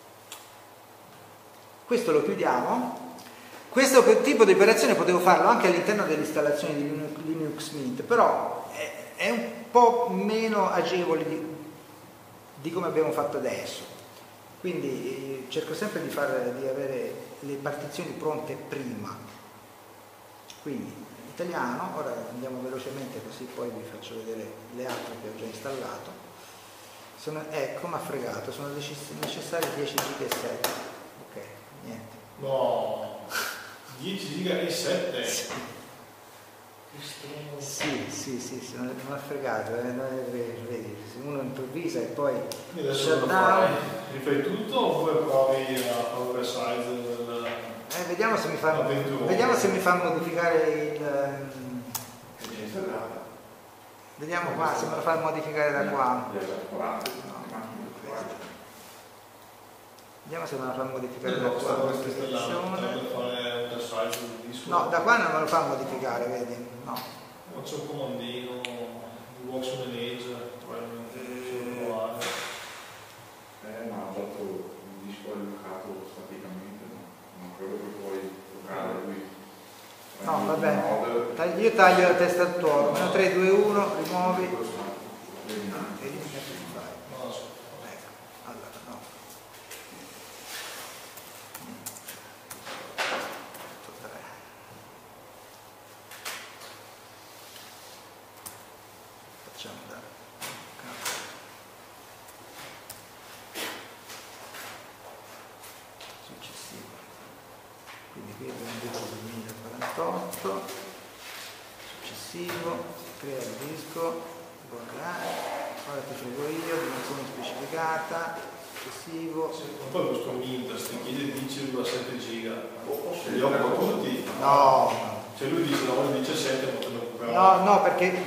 Questo lo chiudiamo. Questo tipo di operazione potevo farlo anche all'interno dell'installazione di Linux Mint, però è un po' meno agevole di come abbiamo fatto adesso. Quindi cerco sempre di avere le partizioni pronte prima. Quindi italiano, ora andiamo velocemente così poi vi faccio vedere le altre che ho già installato. Ecco, mi ha fregato, sono necessari 10 giga e 7. Ok, niente. No, 10 giga e 7? Sì, mi ha fregato, vedi, se uno improvvisa e poi adesso lo fai, rifai tutto oppure provi a fare oversize del... vediamo se mi fa modificare il... Vediamo qua se me lo fa modificare da qua. Vediamo se me lo fa modificare da qua. No, da qua non me lo fa modificare, vedi? No. Faccio un comandino, works manage, probabilmente ma ha fatto un disco allocato staticamente, non credo che puoi toccare lui. No, vabbè, io taglio la testa al tuono, meno 3, 2, 1, rimuovi. Allora, no. Facciamo da successivo. Quindi qui abbiamo detto 2048, successivo, crea il disco, voilà, ora ti frego io, dimensione specificata, successivo. Poi questo Mint si chiede 10,7 giga, li occupa tutti? No. Cioè lui dice no, 17 potrebbe occupare. No,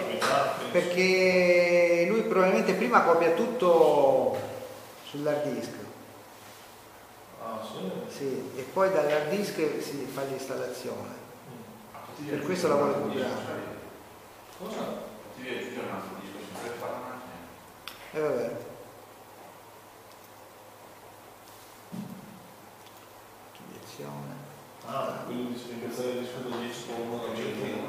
perché lui probabilmente prima copia tutto sull'hard disk. Ah, sì? Sì, e poi dall'hard disk si fa l'installazione. Per questo la vuole copiare. Cosa? Ti viene aggiungere un altro disco sempre per fare la macchina? Vabbè. Archiviazione. Ah, quello di spiegazione del disco del disco con una gente.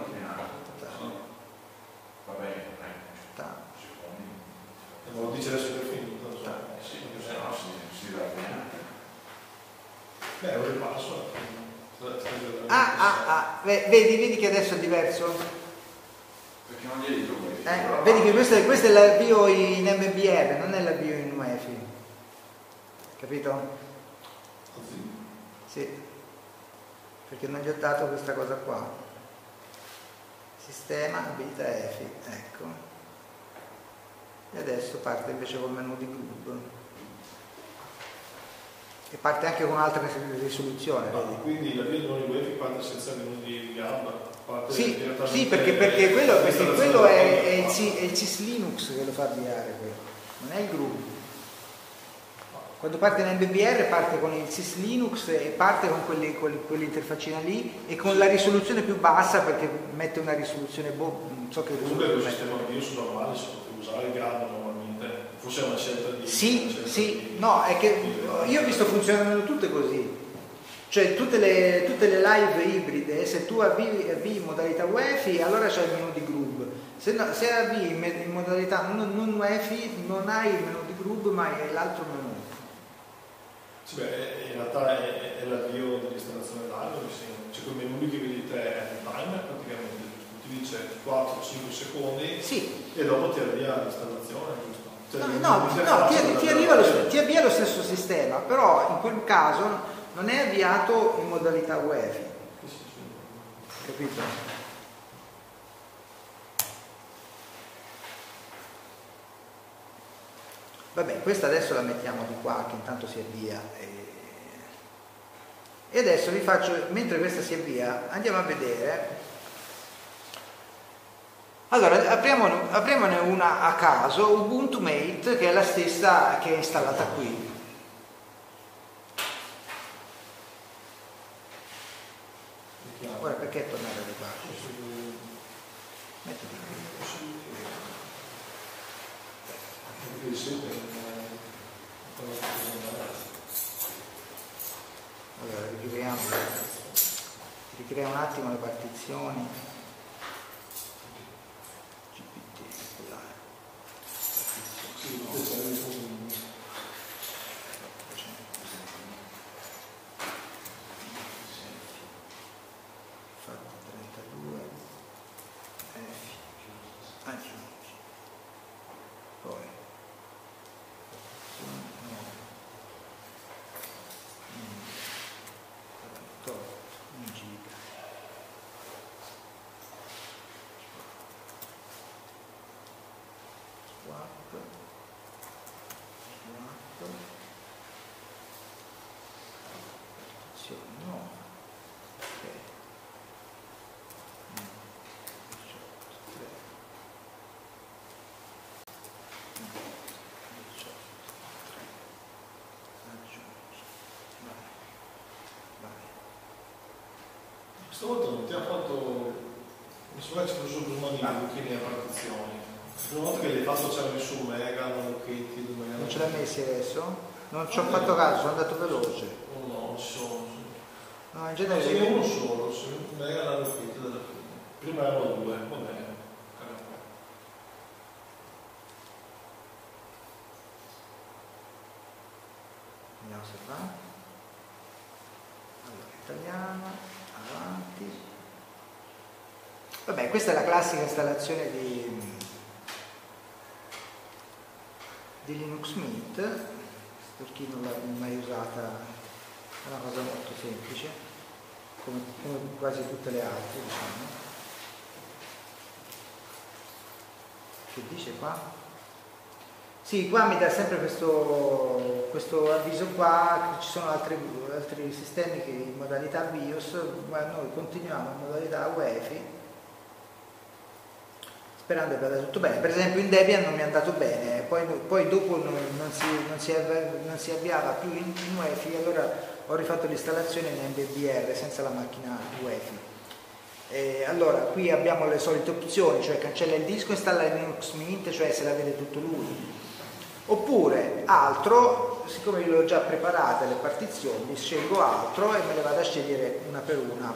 Va bene, Ta. secondi. Ma lo dice adesso che è finito, non so. Sì. Vedi che adesso è diverso? Perché non glieli trovi? Vedi che questo è l'avvio in MBR, non è l'avvio in UEFI. Capito? Sì. Perché non gli ho dato questa cosa qua. Sistema, abilità EFI, ecco. E adesso parte invece col menu di Groove. E parte anche con un'altra risoluzione. Quindi l'avvio di UEFI parte senza menu di Gamba? Sì, perché quello è il sys Linux che lo fa avviare, non è il Groove. Quando parte in MBR parte con il sys Linux e parte con quell'interfaccina lì e con la risoluzione più bassa, perché mette una risoluzione non so che risoluzione. Comunque il sistema BIOS normale si poteva usare il Gamba normalmente, forse è una scelta di... Sì, no, è che io ho visto funzionano tutte così. Cioè tutte le live ibride, se tu avvii in modalità UEFI, allora c'è il menu di Groove. Se avvii in modalità non UEFI, non hai il menu di Groove, ma hai l'altro menu. Sì, in realtà è l'avvio dell'installazione live, c'è quel menu che vedi te è il timer praticamente, ti dice 4-5 secondi e dopo ti avvia l'installazione, giusto? Cioè, ti avvia lo stesso sistema, però in quel caso non è avviato in modalità UEFI. Sì. Capito? Vabbè, questa adesso la mettiamo di qua, che intanto si avvia. E adesso vi faccio, mentre questa si avvia, andiamo a vedere. Allora, apriamone una a caso, Ubuntu Mate, che è la stessa che è installata qui. Ora perché tornare alle pagine? Mettiti qui. Allora ricreiamo un attimo le partizioni. Stavolta non ti ha fatto, mi sembra che ci fosse prima di buchini e partizioni. La prima volta che l'hai fatto c'era messo un mega, un Lucchetti, non ce l'hai messi adesso? Non ci ho fatto caso, sono andato veloce. No, sono. No, in genere sì, uno solo, un mega e un Lucchetti dalla fine. Prima erano due, va bene. Vediamo se va. Allora, italiano. Avanti. Vabbè, questa è la classica installazione di Linux Mint, per chi non l'ha mai usata è una cosa molto semplice, come quasi tutte le altre, diciamo. Che dice qua? Sì, qua mi dà sempre questo avviso qua, che ci sono altri sistemi che in modalità BIOS, ma noi continuiamo in modalità UEFI, sperando che vada tutto bene. Per esempio in Debian non mi è andato bene, poi dopo non si avviava più in UEFI, allora ho rifatto l'installazione in MBR senza la macchina UEFI. Allora, qui abbiamo le solite opzioni, cioè cancella il disco, installa Linux Mint, cioè se la vede tutto lui. Oppure altro, siccome io le ho già preparate le partizioni, scelgo altro e me le vado a scegliere una per una.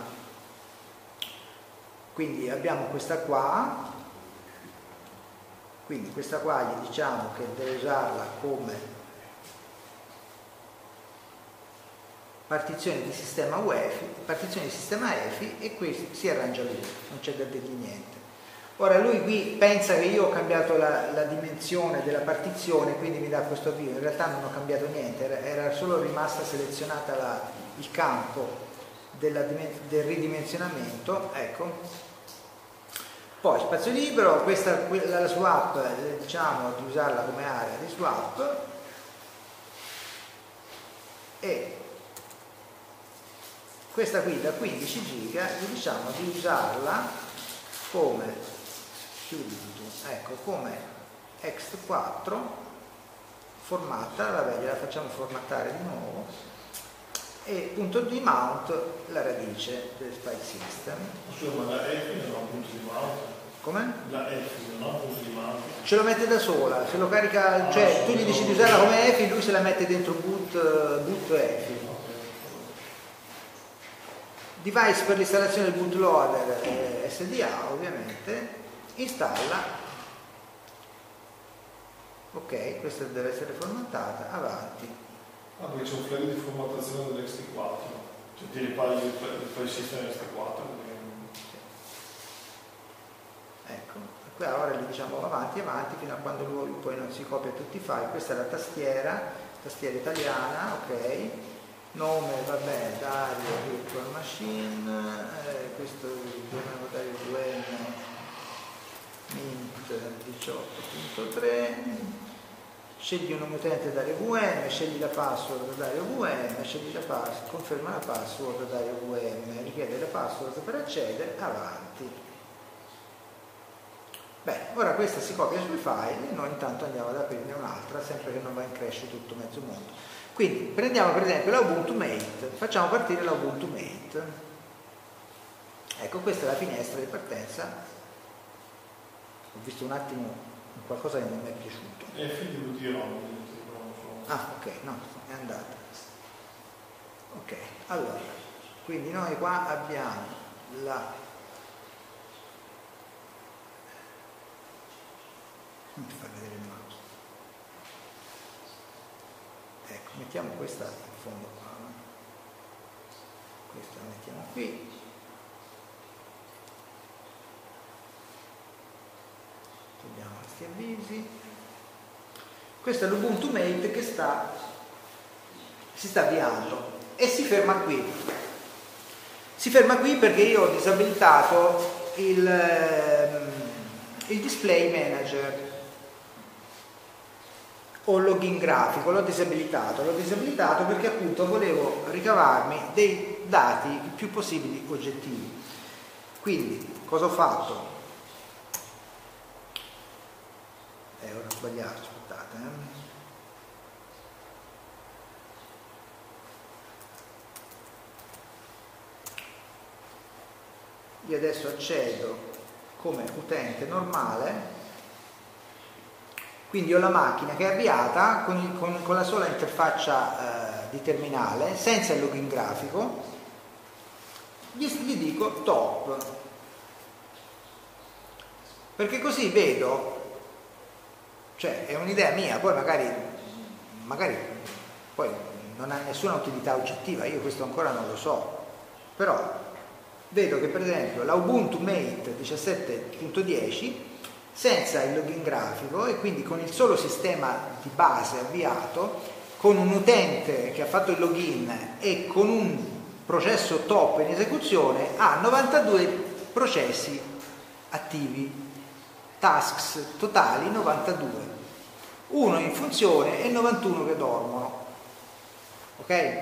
Quindi abbiamo questa qua, quindi questa qua gli diciamo che deve usarla come partizione di sistema UEFI, partizione di sistema EFI, e qui si arrangia lui, non c'è da dirgli niente. Ora lui qui pensa che io ho cambiato la dimensione della partizione, quindi mi dà questo avvio. In realtà non ho cambiato niente, era solo rimasta selezionata il campo del ridimensionamento, ecco. Poi spazio libero, la swap, diciamo di usarla come area di swap, e questa qui da 15 giga gli diciamo di usarla come come ext4 formatta, vabbè, gliela facciamo formattare di nuovo, e punto di mount la radice del file system. Scusa, ma la EFI non ha un punto di mount? Come? La EFI non ha un punto di mount? Ce lo mette da sola, se lo carica, cioè tu gli dici di usarla come EFI, lui se la mette dentro boot EFI. Device per l'installazione del bootloader SDA, ovviamente, installa. Ok, questa deve essere formattata, avanti. Ah, perché c'è un flag di formattazione dell'XT4, cioè ti ripari il file system XT4. Ecco, qui ora gli diciamo avanti fino a quando lui poi non si copia tutti i file. Questa è la tastiera italiana, ok. Nome, vabbè, Dario Virtual Machine, questo dobbiamo dare il VM Mint 18.3, scegli un nome utente Dario VM, scegli la password Dario VM, scegli la password, conferma la password Dario VM, richiede la password per accedere, avanti. Beh, ora questa si copia sui file e noi intanto andiamo ad aprirne un'altra, sempre che non va in crash tutto mezzo mondo. Quindi prendiamo per esempio la Ubuntu Mate, facciamo partire la Ubuntu Mate. Ecco, questa è la finestra di partenza. Ho visto un attimo qualcosa che non mi è piaciuto. È figlio di Ron. Ah, ok, no, è andata. Ok, allora, quindi noi qua abbiamo la... Non mi fa vedere il mouse. Ecco, mettiamo questa in fondo qua, no? Questa la mettiamo qui. Togliamo questi avvisi. Questo è l'Ubuntu Mate che si sta avviando e si ferma qui. Si ferma qui perché io ho disabilitato il display manager o login grafico, l'ho disabilitato perché appunto volevo ricavarmi dei dati il più possibili oggettivi. Quindi cosa ho fatto? Ora ho sbagliato, aspettate. Io adesso accedo come utente normale. Quindi ho la macchina che è avviata con la sola interfaccia di terminale, senza il login grafico, gli dico top, perché così vedo, cioè è un'idea mia, poi magari poi non ha nessuna utilità oggettiva, io questo ancora non lo so, però vedo che per esempio la Ubuntu Mate 17.10 senza il login grafico e quindi con il solo sistema di base avviato, con un utente che ha fatto il login e con un processo top in esecuzione, ha 92 processi attivi, tasks totali 92, uno in funzione e 91 che dormono. Ok?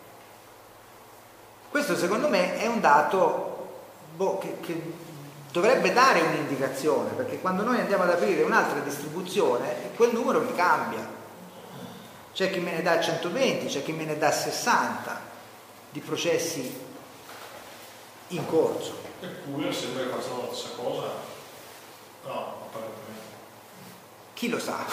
Questo secondo me è un dato che dovrebbe dare un'indicazione, perché quando noi andiamo ad aprire un'altra distribuzione quel numero mi cambia, c'è chi me ne dà 120, c'è chi me ne dà 60 di processi in corso. Eppure sembra che facciano la stessa cosa. No, apparentemente. Chi lo sa?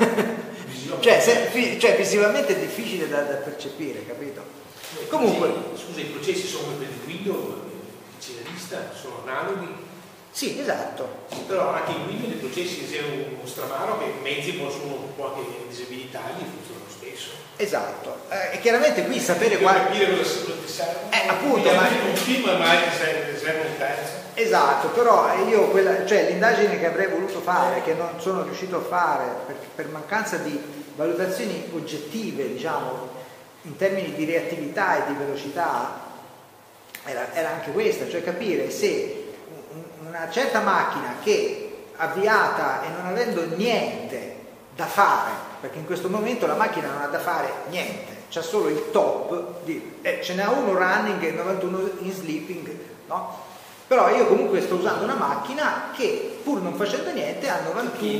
cioè visivamente è difficile da percepire, capito? Comunque, scusa, i processi sono per il Windows, dice la lista, sono analoghi. Sì, esatto. Però anche in Windows i processi siano uno stramaro che mezzi possono qualche disabilità gli funzionano stesso. Esatto, e chiaramente qui sapere capire cosa ti serve. Appunto, ma un film mai serve un terzo. Esatto, però io cioè l'indagine che avrei voluto fare, che non sono riuscito a fare per mancanza di valutazioni oggettive, diciamo, in termini di reattività e di velocità, era anche questa, cioè capire se una certa macchina che avviata e non avendo niente da fare, perché in questo momento la macchina non ha da fare niente, c'ha solo il top, ce n'è uno running e 91 in sleeping, no? Però io comunque sto usando una macchina che pur non facendo niente ha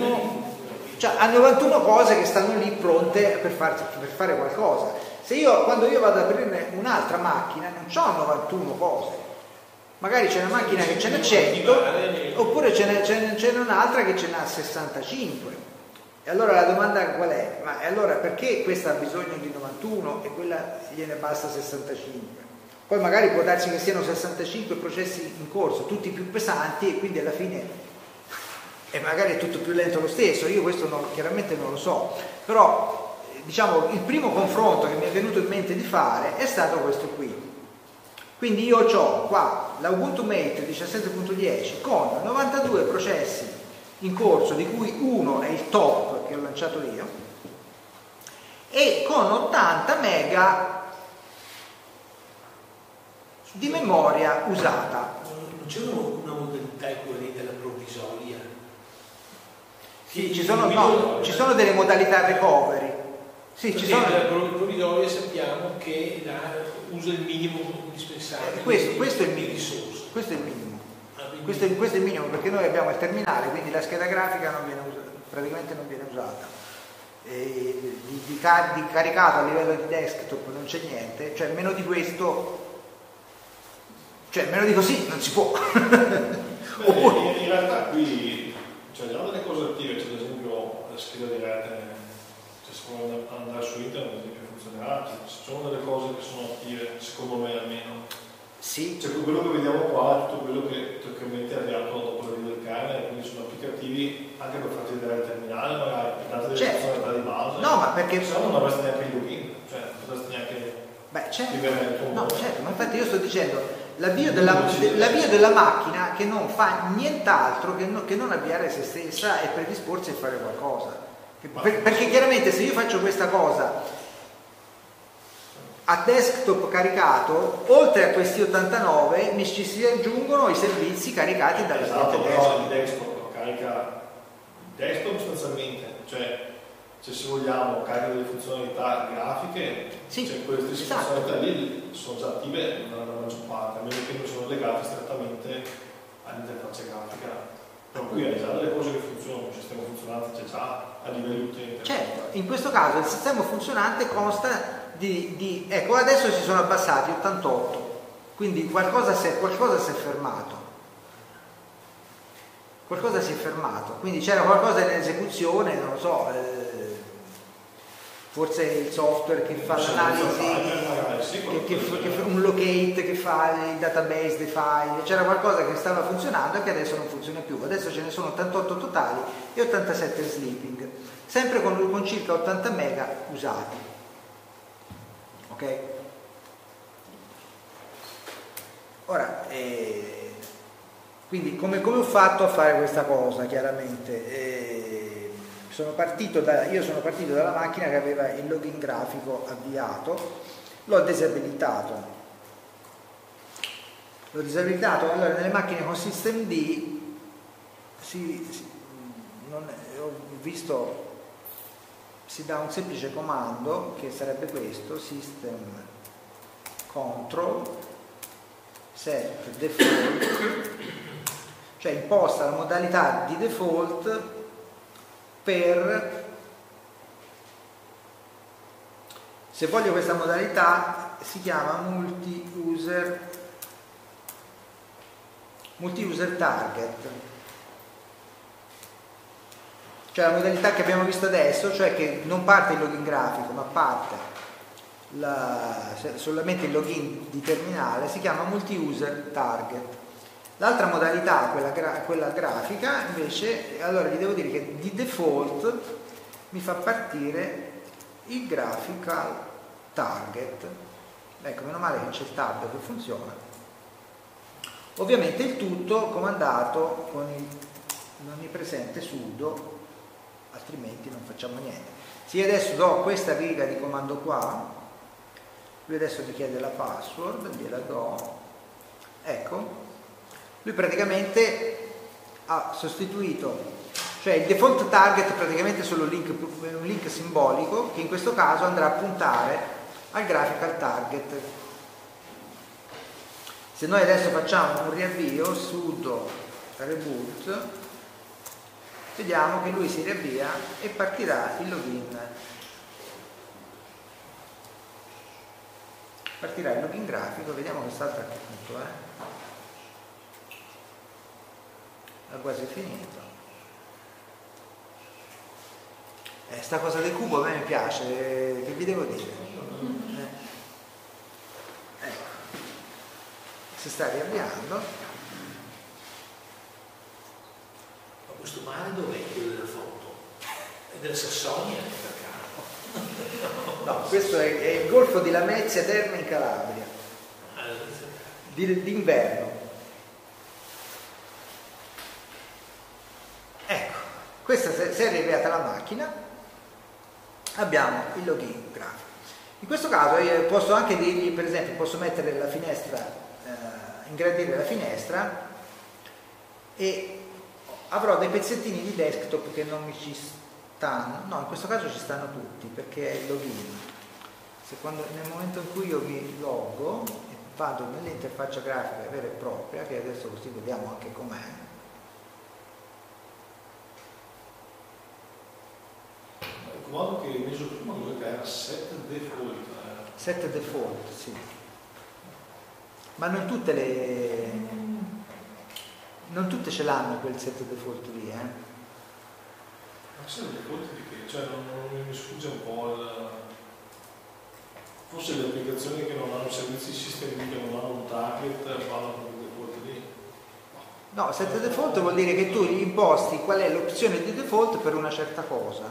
91 cose che stanno lì pronte per fare qualcosa. Quando io vado ad aprire un'altra macchina non c'ho 91 cose, magari c'è una macchina che ce n'ha 100, oppure ce n'è un'altra che ce n'ha 65. E allora la domanda qual è? Ma allora perché questa ha bisogno di 91 e quella gliene basta 65? Poi magari può darsi che siano 65 processi in corso, tutti più pesanti, e quindi alla fine magari è tutto più lento lo stesso. Io questo chiaramente non lo so, però diciamo il primo confronto che mi è venuto in mente di fare è stato questo qui. Quindi io ho qua la Ubuntu Mate 17.10 con 92 processi in corso, di cui uno è il top che ho lanciato io, e con 80 mega di memoria usata. Non c'è una modalità equivalente alla provvisoria? Sì, ci sono delle modalità recovery. Sì, ci sono. La provvisoria sappiamo che usa il minimo indispensabile. Questo è il minimo. Questo è il minimo. Questo è il minimo, perché noi abbiamo il terminale, quindi la scheda grafica praticamente non viene usata. Di caricato a livello di desktop non c'è niente, cioè meno di questo. Cioè, meno di così non si può. In realtà qui c'è già delle cose attive, c'è ad esempio la scheda di rete, se si può andare su internet ad esempio funzionerà, ci sono delle cose che sono attive, secondo me almeno. Sì. Cioè quello che vediamo qua è tutto quello che teoricamente è arrivato dopo l'avvio del kernel, quindi sono applicativi anche per farti vedere il terminale, magari per date delle funzionalità di base. No, ma perché se no non avresti neanche il login, cioè non potresti neanche vivere nel tuo mondo. Certo, ma infatti io sto dicendo l'avvio della macchina che non fa nient'altro che non avviare se stessa e predisporsi a fare qualcosa. Perché chiaramente se io faccio questa cosa a desktop caricato, oltre a questi 89 mi ci si aggiungono i servizi caricati dalle desktop. Il desktop carica il desktop sostanzialmente, cioè se vogliamo carica delle funzionalità grafiche, cioè queste funzionalità lì sono già attive nella maggior parte, a meno che non sono legate strettamente all'interfaccia grafica. Per cui hai già delle cose che funzionano, un sistema funzionante c'è già a livello utente. Certo, in questo caso il sistema funzionante consta ecco, adesso si sono abbassati 88, quindi qualcosa si è fermato. Qualcosa si è fermato, quindi c'era qualcosa in esecuzione, non lo so, forse il software che fa l'analisi, un locate che fa il database dei file, c'era qualcosa che stava funzionando e che adesso non funziona più. Adesso ce ne sono 88 totali e 87 in sleeping, sempre con circa 80 mega usati. Ok? Ora, quindi come ho fatto a fare questa cosa? Chiaramente io sono partito dalla macchina che aveva il login grafico avviato, l'ho disabilitato. Allora nelle macchine con systemd ho visto, si dà un semplice comando che sarebbe questo: system control set default, cioè imposta la modalità di default per, se voglio questa modalità si chiama multi-user target, cioè la modalità che abbiamo visto adesso, cioè che non parte il login grafico ma parte solamente il login di terminale, si chiama multi-user target. L'altra modalità, quella grafica, invece, allora gli devo dire che di default mi fa partire il graphical target. Ecco, meno male che c'è il tab che funziona. Ovviamente il tutto comandato con il onnipresente sudo, altrimenti non facciamo niente. Se io adesso do questa riga di comando qua, lui adesso mi chiede la password, gliela do, ecco, lui praticamente ha sostituito, cioè il default target praticamente è solo un link simbolico che in questo caso andrà a puntare al graphical target. Se noi adesso facciamo un riavvio sudo reboot, vediamo che lui si riavvia e partirà il login. Partirà il login grafico, vediamo che salta a che punto è. Ha quasi finito. Sta cosa del cubo a me mi piace, che vi devo dire? Ecco. Si sta riavviando. Ma questo mare dov'è quello della foto? È della Sassonia, per caso? No, questo è il golfo di Lamezia Terme in Calabria, d'inverno. Ecco, questa si è arrivata la macchina, abbiamo il login grafico. In questo caso io posso anche dirgli, per esempio, posso mettere la finestra, ingrandire la finestra e avrò dei pezzettini di desktop che non mi ci stanno, no, in questo caso ci stanno tutti perché è il login. Nel momento in cui io mi logo e vado nell'interfaccia grafica vera e propria, che adesso così vediamo anche com'è, il comando che hai messo prima cosa che era set default. Set default, sì. Ma non tutte ce l'hanno quel set default lì, Ma set default di che? Cioè non mi sfugge un po' forse le applicazioni che non hanno servizi sistemi, che non hanno un target, vanno con il default lì. No, set default vuol dire che tu gli imposti qual è l'opzione di default per una certa cosa.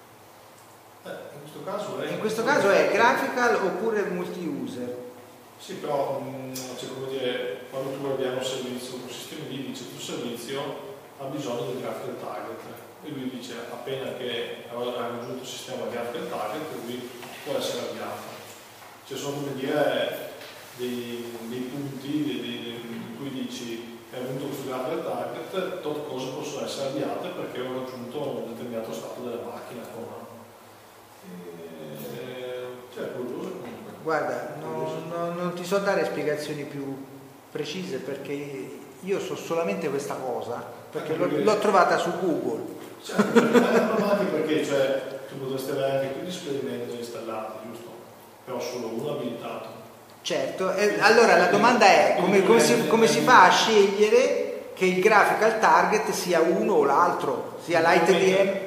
In questo caso è graphical oppure multi-user. Sì, però cioè, come dire, quando tu abbiamo un servizio, un sistema lì dice il tuo servizio ha bisogno del graphical target e lui dice appena che ha raggiunto il sistema graphical target lui può essere avviato. Cioè sono come dire dei punti in cui dici è venuto questo graphical target, tot cose possono essere avviate perché ho raggiunto un determinato stato della macchina. Cioè curioso comunque. Guarda, non ti so dare spiegazioni più precise perché io so solamente questa cosa, perché l'ho trovata su Google. Certo, ma anche perché cioè, tu potresti avere anche più display manager installati, giusto? Però solo uno abilitato. Certo, allora la domanda è come si fa a scegliere che il graphical target sia uno o l'altro, sia LightDM,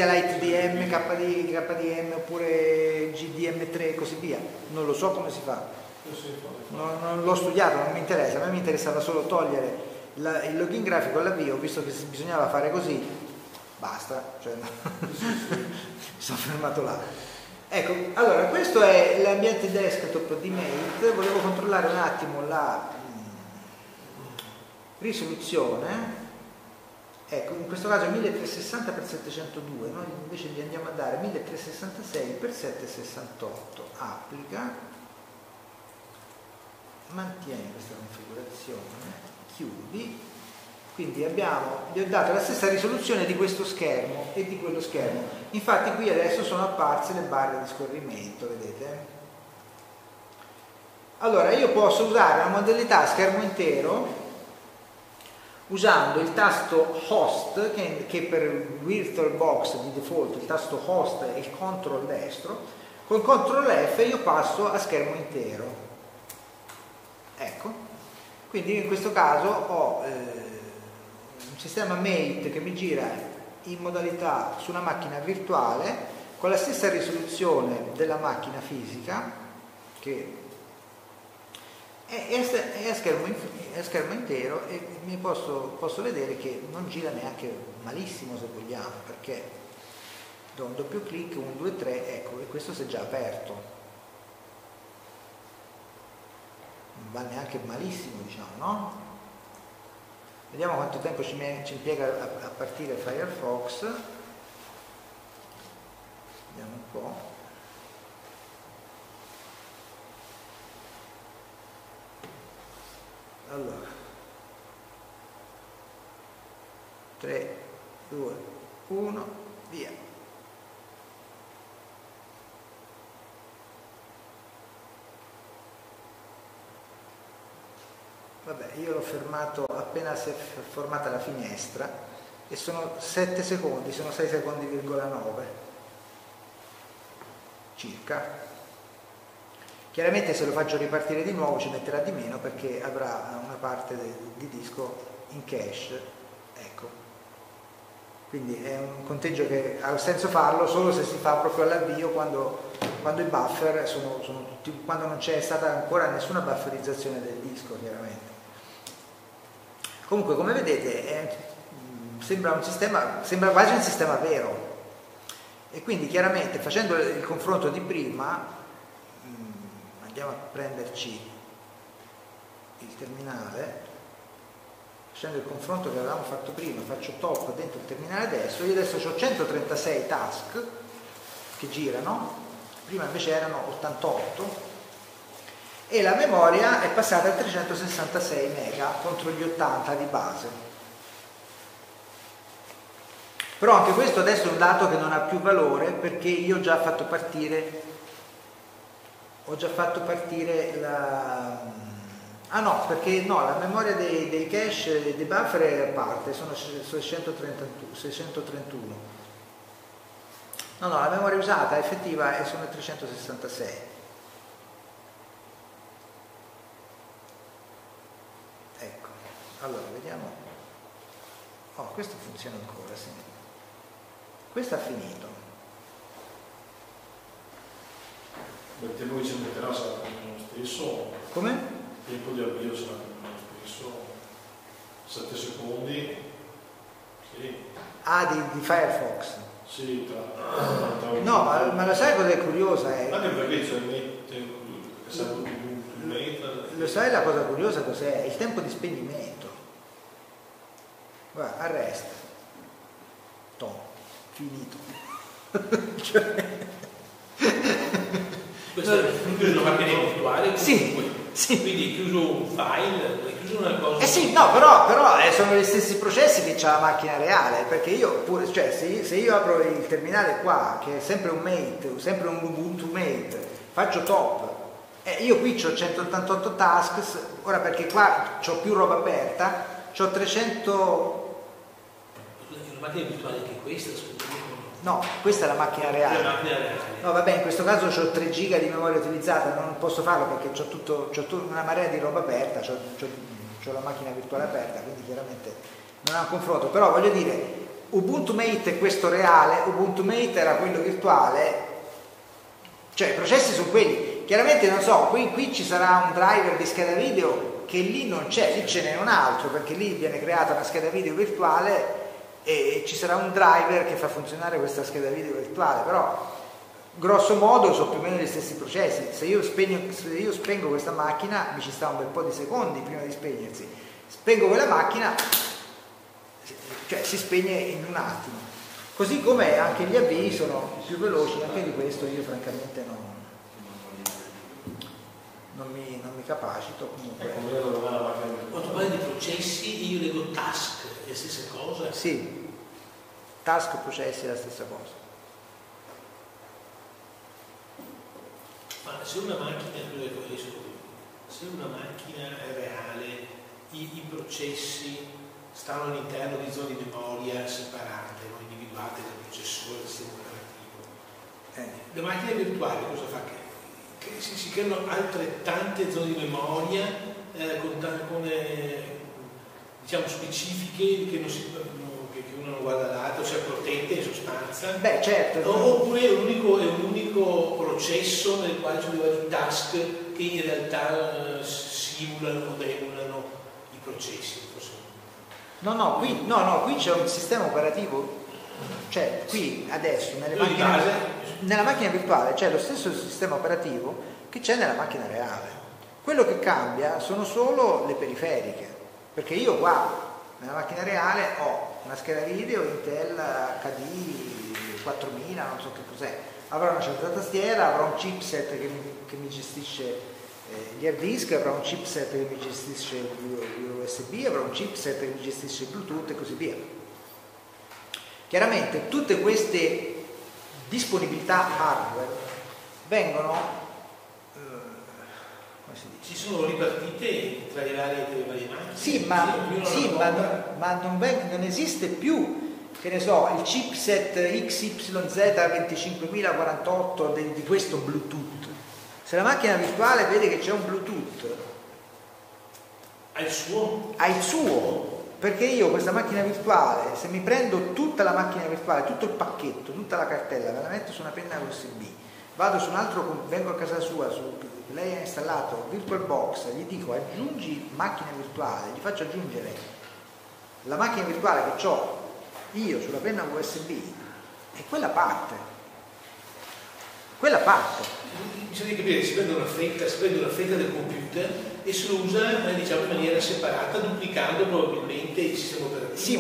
KDM oppure GDM3 e così via. Non lo so come si fa. Non l'ho studiato, non mi interessa. A me mi interessava solo togliere il login grafico all'avvio, visto che bisognava fare così, basta, cioè, mi sono fermato là. Ecco, allora questo è l'ambiente desktop di Mate. Volevo controllare un attimo la risoluzione. Ecco, in questo caso è 1360x702, noi invece gli andiamo a dare 1366x768. Applica, mantieni questa configurazione, chiudi. Quindi gli ho dato la stessa risoluzione di questo schermo e di quello schermo. Infatti qui adesso sono apparse le barre di scorrimento, vedete? Allora io posso usare la modalità schermo intero usando il tasto host che per VirtualBox di default il tasto host è il control destro. Con control F io passo a schermo intero. Ecco, quindi in questo caso ho un sistema Mate che mi gira in modalità su una macchina virtuale con la stessa risoluzione della macchina fisica che è a schermo intero e mi posso vedere che non gira neanche malissimo, se vogliamo, perché do un doppio clic, 1, 2, 3, ecco, e questo si è già aperto. Non va neanche malissimo, diciamo, no? Vediamo quanto tempo ci impiega a partire Firefox. Vediamo un po'. Allora, 3, 2, 1, via. Vabbè, io l'ho fermato appena si è formata la finestra e sono 7 secondi, sono 6 secondi,9 circa. Chiaramente se lo faccio ripartire di nuovo ci metterà di meno perché avrà una parte di disco in cache, ecco. Quindi è un conteggio che ha senso farlo solo se si fa proprio all'avvio, quando i buffer sono tutti, quando non c'è stata ancora nessuna bufferizzazione del disco, chiaramente. Comunque, come vedete, sembra quasi un sistema vero, e quindi chiaramente facendo il confronto di prima, andiamo a prenderci il terminale, facendo il confronto che avevamo fatto prima, faccio top dentro il terminale adesso, io adesso ho 136 task che girano, prima invece erano 88, e la memoria è passata a 366 mega contro gli 80 di base. Però anche questo adesso è un dato che non ha più valore, perché io ho già fatto partire la... Ah no, perché no, la memoria dei cache, dei buffer è a parte, sono 631. No, la memoria usata effettiva sono 366. Ecco, allora vediamo. Oh, questo funziona ancora, sì. Questo ha finito. Il tempo che ci metterà sarà più o meno lo stesso. Come? Il tempo di avvio sarà più o meno lo stesso. 7 secondi. Sì. Ah, di Firefox? Sì, no, ma lo sai cosa è curiosa? Anche perché c'è lo sai la cosa curiosa cos'è? Il tempo di spegnimento. Guarda, arresta. Finito. Questa è una macchina virtuale? Sì. Quindi chiuso un file, chiuso una cosa. Sì, no, però sono gli stessi processi che c'ha la macchina reale, perché io pure, cioè se io apro il terminale qua, che è sempre un mate, sempre un Ubuntu mate, faccio top, io qui ho 188 tasks, ora perché qua ho più roba aperta, ho 300. La macchina virtuale anche questa, No, questa è la macchina reale. La macchina reale. No, vabbè, in questo caso ho 3 giga di memoria utilizzata, non posso farlo perché ho una marea di roba aperta, ho la macchina virtuale aperta, quindi chiaramente non ha un confronto. Però voglio dire, Ubuntu Mate è questo reale, Ubuntu Mate era quello virtuale, cioè i processi sono quelli. Chiaramente non so, qui ci sarà un driver di scheda video che lì non c'è, lì ce n'è un altro, perché lì viene creata una scheda video virtuale e ci sarà un driver che fa funzionare questa scheda video virtuale, però grosso modo sono più o meno gli stessi processi. Se io spengo questa macchina mi ci sta un bel po' di secondi prima di spegnersi, spengo quella macchina, cioè si spegne in un attimo, così come anche gli avvii sono più veloci. Anche di questo io francamente non mi capacito. Comunque quando parli di processi io leggo task, è la stessa cosa? Sì, task, processi è la stessa cosa. Ma se una macchina è reale, i processi stanno all'interno di zone di memoria separate, non individuate dal processore del sistema operativo. La macchina virtuale cosa fa? Che si creano altrettante zone di memoria con diciamo specifiche che uno non guarda l'altro, cioè protette in sostanza. Beh, certo. Oppure è un unico processo nel quale ci sono vari task che in realtà simulano o emulano i processi. No, qui c'è un sistema operativo Cioè qui adesso nella macchina virtuale c'è lo stesso sistema operativo che c'è nella macchina reale. Quello che cambia sono solo le periferiche, perché io qua nella macchina reale ho una scheda video Intel HD 4000, non so che cos'è, avrò una certa tastiera, avrò un chipset che mi gestisce gli hard disk, avrò un chipset che mi gestisce l'USB, avrò un chipset che mi gestisce il Bluetooth e così via. Chiaramente tutte queste disponibilità hardware vengono, come si dice? Si sono ripartite tra le varie macchine? Sì, ma non esiste più, che ne so, il chipset XYZ25048 di questo Bluetooth. Se la macchina virtuale vede che c'è un Bluetooth, ha il suo, perché io questa macchina virtuale, se mi prendo tutta la macchina virtuale, tutto il pacchetto, tutta la cartella, me la metto su una penna USB, vado su un altro, vengo a casa sua, lei ha installato VirtualBox, gli dico aggiungi macchina virtuale, gli faccio aggiungere la macchina virtuale che ho io sulla penna USB e quella parte. Bisogna capire che si prende una fetta del computer e se lo usa diciamo in maniera separata, duplicando probabilmente il sistema operativo.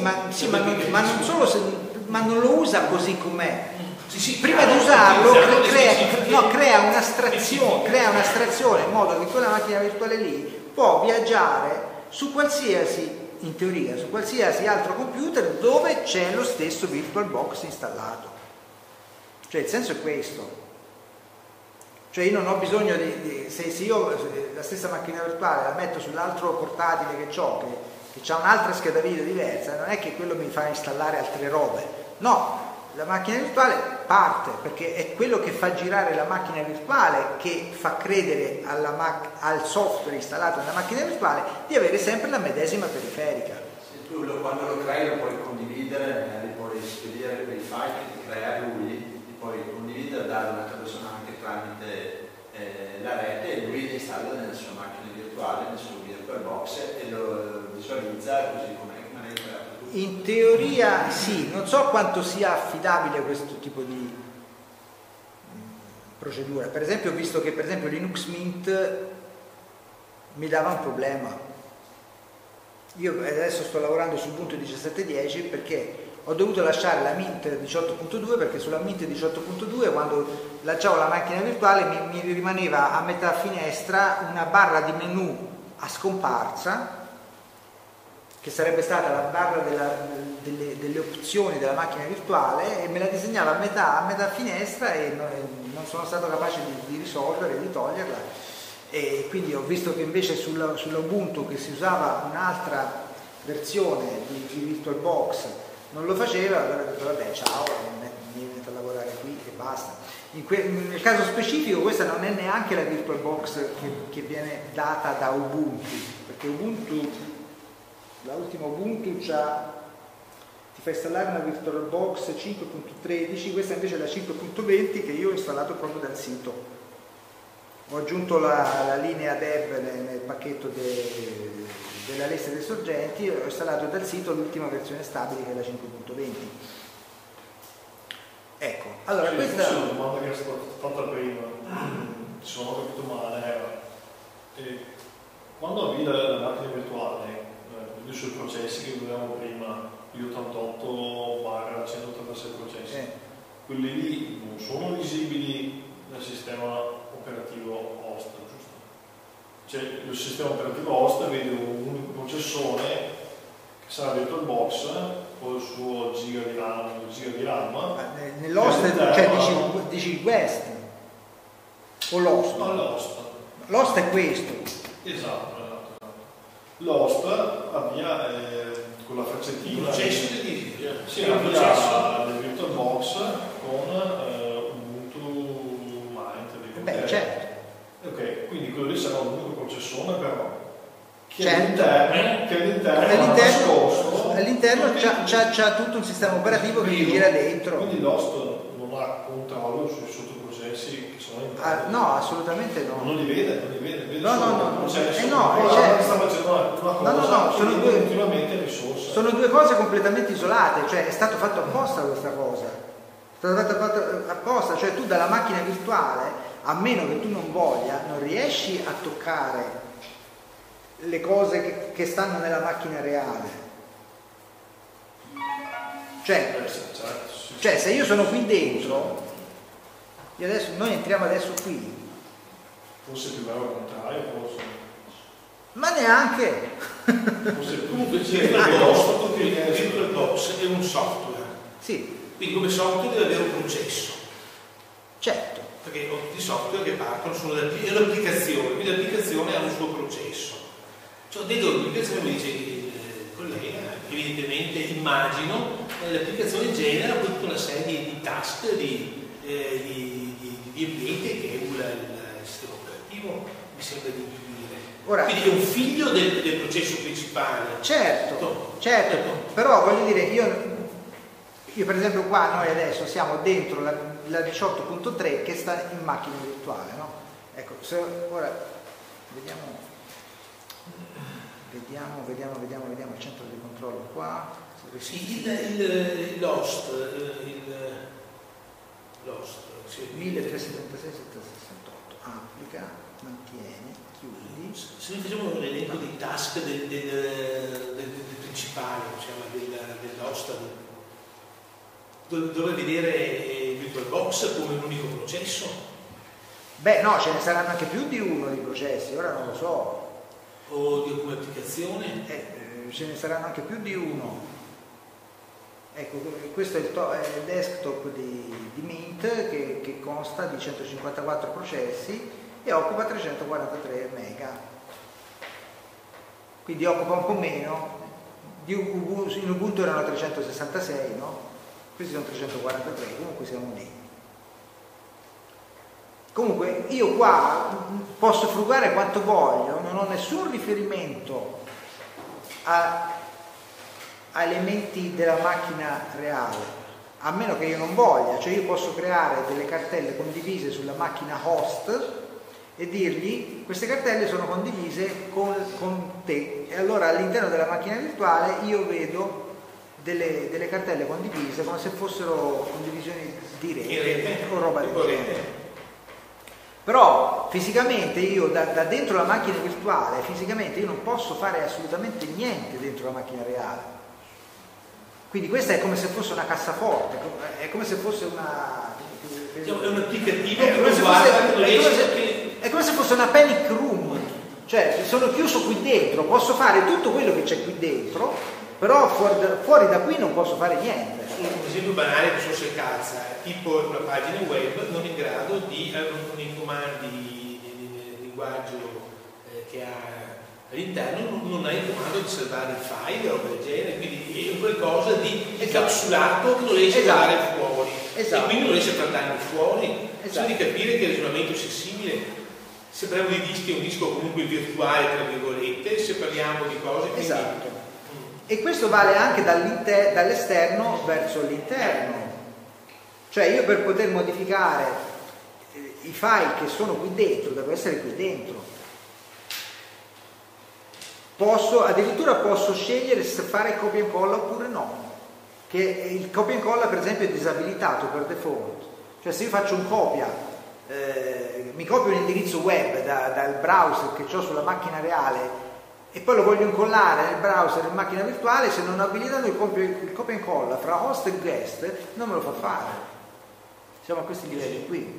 Ma non lo usa così com'è. Sì, prima di usarlo crea un'astrazione in modo che quella macchina virtuale lì può viaggiare su qualsiasi, in teoria, su qualsiasi altro computer dove c'è lo stesso VirtualBox installato. Cioè il senso è questo. Cioè io non ho bisogno se io la stessa macchina virtuale la metto sull'altro portatile che ho, che ha un'altra scheda video diversa, non è che quello mi fa installare altre robe. No, la macchina virtuale parte, perché è quello che fa girare la macchina virtuale che fa credere al software installato nella macchina virtuale di avere sempre la medesima periferica. Se tu quando lo crei lo puoi condividere, magari puoi spedire quei file che ti crea lui, li puoi condividere e dare a un'altra persona anche tramite la rete e lui li installa nella sua macchina virtuale, nel suo VirtualBox e lo visualizza così come l'hai creato tu. In teoria sì, non so quanto sia affidabile questo tipo di procedura. Per esempio ho visto che Linux Mint mi dava un problema. Io adesso sto lavorando su Ubuntu 17.10 perché ho dovuto lasciare la Mint 18.2 perché sulla Mint 18.2 quando lanciavo la macchina virtuale mi rimaneva a metà finestra una barra di menu a scomparsa che sarebbe stata la barra delle opzioni della macchina virtuale e me la disegnava a metà finestra e non sono stato capace di risolvere, di toglierla, e quindi ho visto che invece sull'Ubuntu che si usava un'altra versione di VirtualBox non lo faceva, allora ho detto vabbè ciao, mi metto a lavorare qui e basta. Nel caso specifico questa non è neanche la VirtualBox che viene data da Ubuntu, perché la ultima Ubuntu ti fa installare una VirtualBox 5.13, questa invece è la 5.20 che io ho installato proprio dal sito. Ho aggiunto la linea dev nel pacchetto della lista dei sorgenti e ho installato dal sito l'ultima versione stabile che è la 5.20. Ecco, allora questa è una domanda che è stata fatta prima, se non ho capito male, quando avvi la macchina virtuale, sui processi che vedevamo prima, gli 88/136 processi, quelli lì non sono visibili nel sistema operativo host, giusto? Cioè il sistema operativo host vede un unico processore che sarà VirtualBox con il suo giga di RAM. Nell'host cioè dici West o l'host? No, l'host. L'host è questo. Esatto. L'host avvia con la faccettina avvia il VirtualBox con Ubuntu Mint. Beh, certo. Ok, quindi quello lì sarà un unico processore però che certo. all'interno c'ha tutto un sistema operativo che gli gira dentro. Quindi l'host non ha controllo sui sottoprocessi che sono all'interno. No, assolutamente no. Non li vede. No. Sta facendo una cosa sono continuamente risorsa. sono due cose completamente isolate, cioè è stato fatto apposta questa cosa, è stato fatto apposta, cioè tu dalla macchina virtuale, a meno che tu non voglia, non riesci a toccare le cose che stanno nella macchina reale. Cioè se io sono qui dentro, noi entriamo adesso qui. Forse più bravo al contrario, forse. Ma neanche. Comunque il box è un software. Sì. Quindi come software deve avere un processo. Certo. Perché i software che partono sono è un'applicazione, quindi l'applicazione ha un suo processo. Cioè dentro l'applicazione, mi dice il collega, evidentemente immagino, l'applicazione genera tutta una serie di task, di eventi che il sistema operativo mi sembra di intuire. Quindi è un figlio del processo principale. Certo, però voglio dire, io per esempio qua noi adesso siamo dentro la 18.3 che sta in macchina virtuale, no? Ecco, se ora vediamo il centro di controllo qua. Sì, il Lost, sì, 1376 768, applica, mantiene, chiudi. Se noi facciamo un elenco dei task del principale, diciamo, del Lost, dove vedere VirtualBox come un unico processo? Beh no, ce ne saranno anche più di uno di processi, ora non lo so. O di come applicazione? Ce ne saranno anche più di uno. Ecco, questo è il desktop di Mint che consta di 154 processi e occupa 343 mega. Quindi occupa un po' meno. In Ubuntu erano 366, no? Questi sono 343, comunque siamo lì. Comunque io qua posso frugare quanto voglio, non ho nessun riferimento a elementi della macchina reale, a meno che io non voglia, cioè io posso creare delle cartelle condivise sulla macchina host e dirgli queste cartelle sono condivise con te, e allora all'interno della macchina virtuale io vedo delle cartelle condivise come se fossero condivisioni di rete o roba del genere. Però fisicamente io da dentro la macchina virtuale, fisicamente io non posso fare assolutamente niente dentro la macchina reale. Quindi questa è come se fosse una cassaforte, è come se fosse è un applicativo è come se fosse una panic room, cioè sono chiuso qui dentro, posso fare tutto quello che c'è qui dentro, però fuori da qui non posso fare niente. Un esempio banale che so se calza, tipo una pagina web non in grado di, con i comandi di linguaggio che ha all'interno, non hai il comando di salvare il file o del genere, quindi è qualcosa di encapsulato che non riesce a dare fuori, e quindi non riesce a trattare fuori. Bisogna di capire che il ragionamento sia simile. Se parliamo di dischi, è un disco comunque virtuale, tra virgolette, se parliamo di cose che E questo vale anche dall'esterno verso l'interno. Cioè io per poter modificare i file che sono qui dentro, devo essere qui dentro. Addirittura posso scegliere se fare copia e incolla oppure no. Che il copia e incolla per esempio è disabilitato per default. Cioè se io faccio un copia, mi copio un indirizzo web dal browser che ho sulla macchina reale e poi lo voglio incollare nel browser in macchina virtuale, se non ho abilitato il copia e incolla fra host e guest non me lo fa fare. Siamo a questi livelli qui.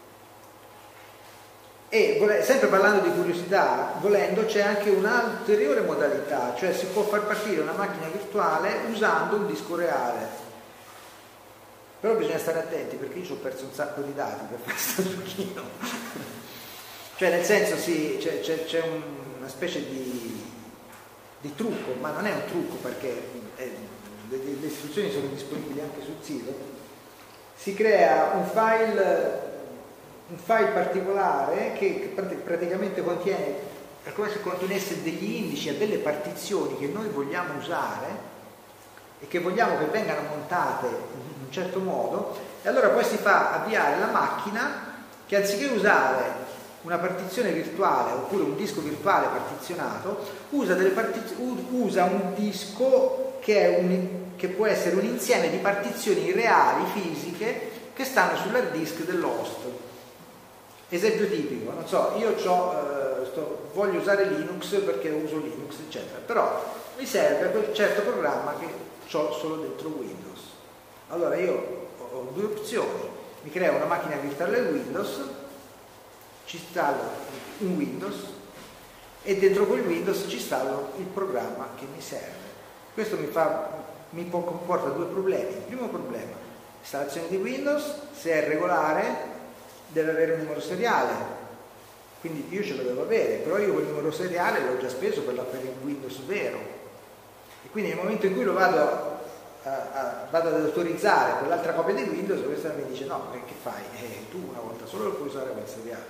E sempre parlando di curiosità, volendo c'è anche un'ulteriore modalità, cioè si può far partire una macchina virtuale usando un disco reale. Però bisogna stare attenti perché io ci ho perso un sacco di dati per fare questo giochino. Cioè nel senso c'è una specie di trucco, ma non è un trucco perché le istruzioni sono disponibili anche sul sito. Si crea un file particolare che praticamente contiene, è come se contenesse degli indici a delle partizioni che noi vogliamo usare e che vogliamo che vengano montate in un certo modo, e allora poi si fa avviare la macchina che anziché usare una partizione virtuale oppure un disco virtuale partizionato usa un disco che può essere un insieme di partizioni reali, fisiche, che stanno sull'hard disk dell'host. Esempio tipico, non so, io voglio usare Linux perché uso Linux, eccetera, però mi serve quel certo programma che ho solo dentro Windows. Allora io ho due opzioni: mi creo una macchina virtuale Windows, ci installo un Windows e dentro quel Windows ci installo il programma che mi serve. Questo mi comporta due problemi. Il primo problema: l'installazione di Windows, se è regolare, deve avere un numero seriale, quindi io ce lo devo avere, però io quel numero seriale l'ho già speso per il Windows vero, e quindi nel momento in cui lo vado ad autorizzare quell'altra copia di Windows, questa mi dice: no, che fai? Tu una volta solo lo puoi usare quel seriale.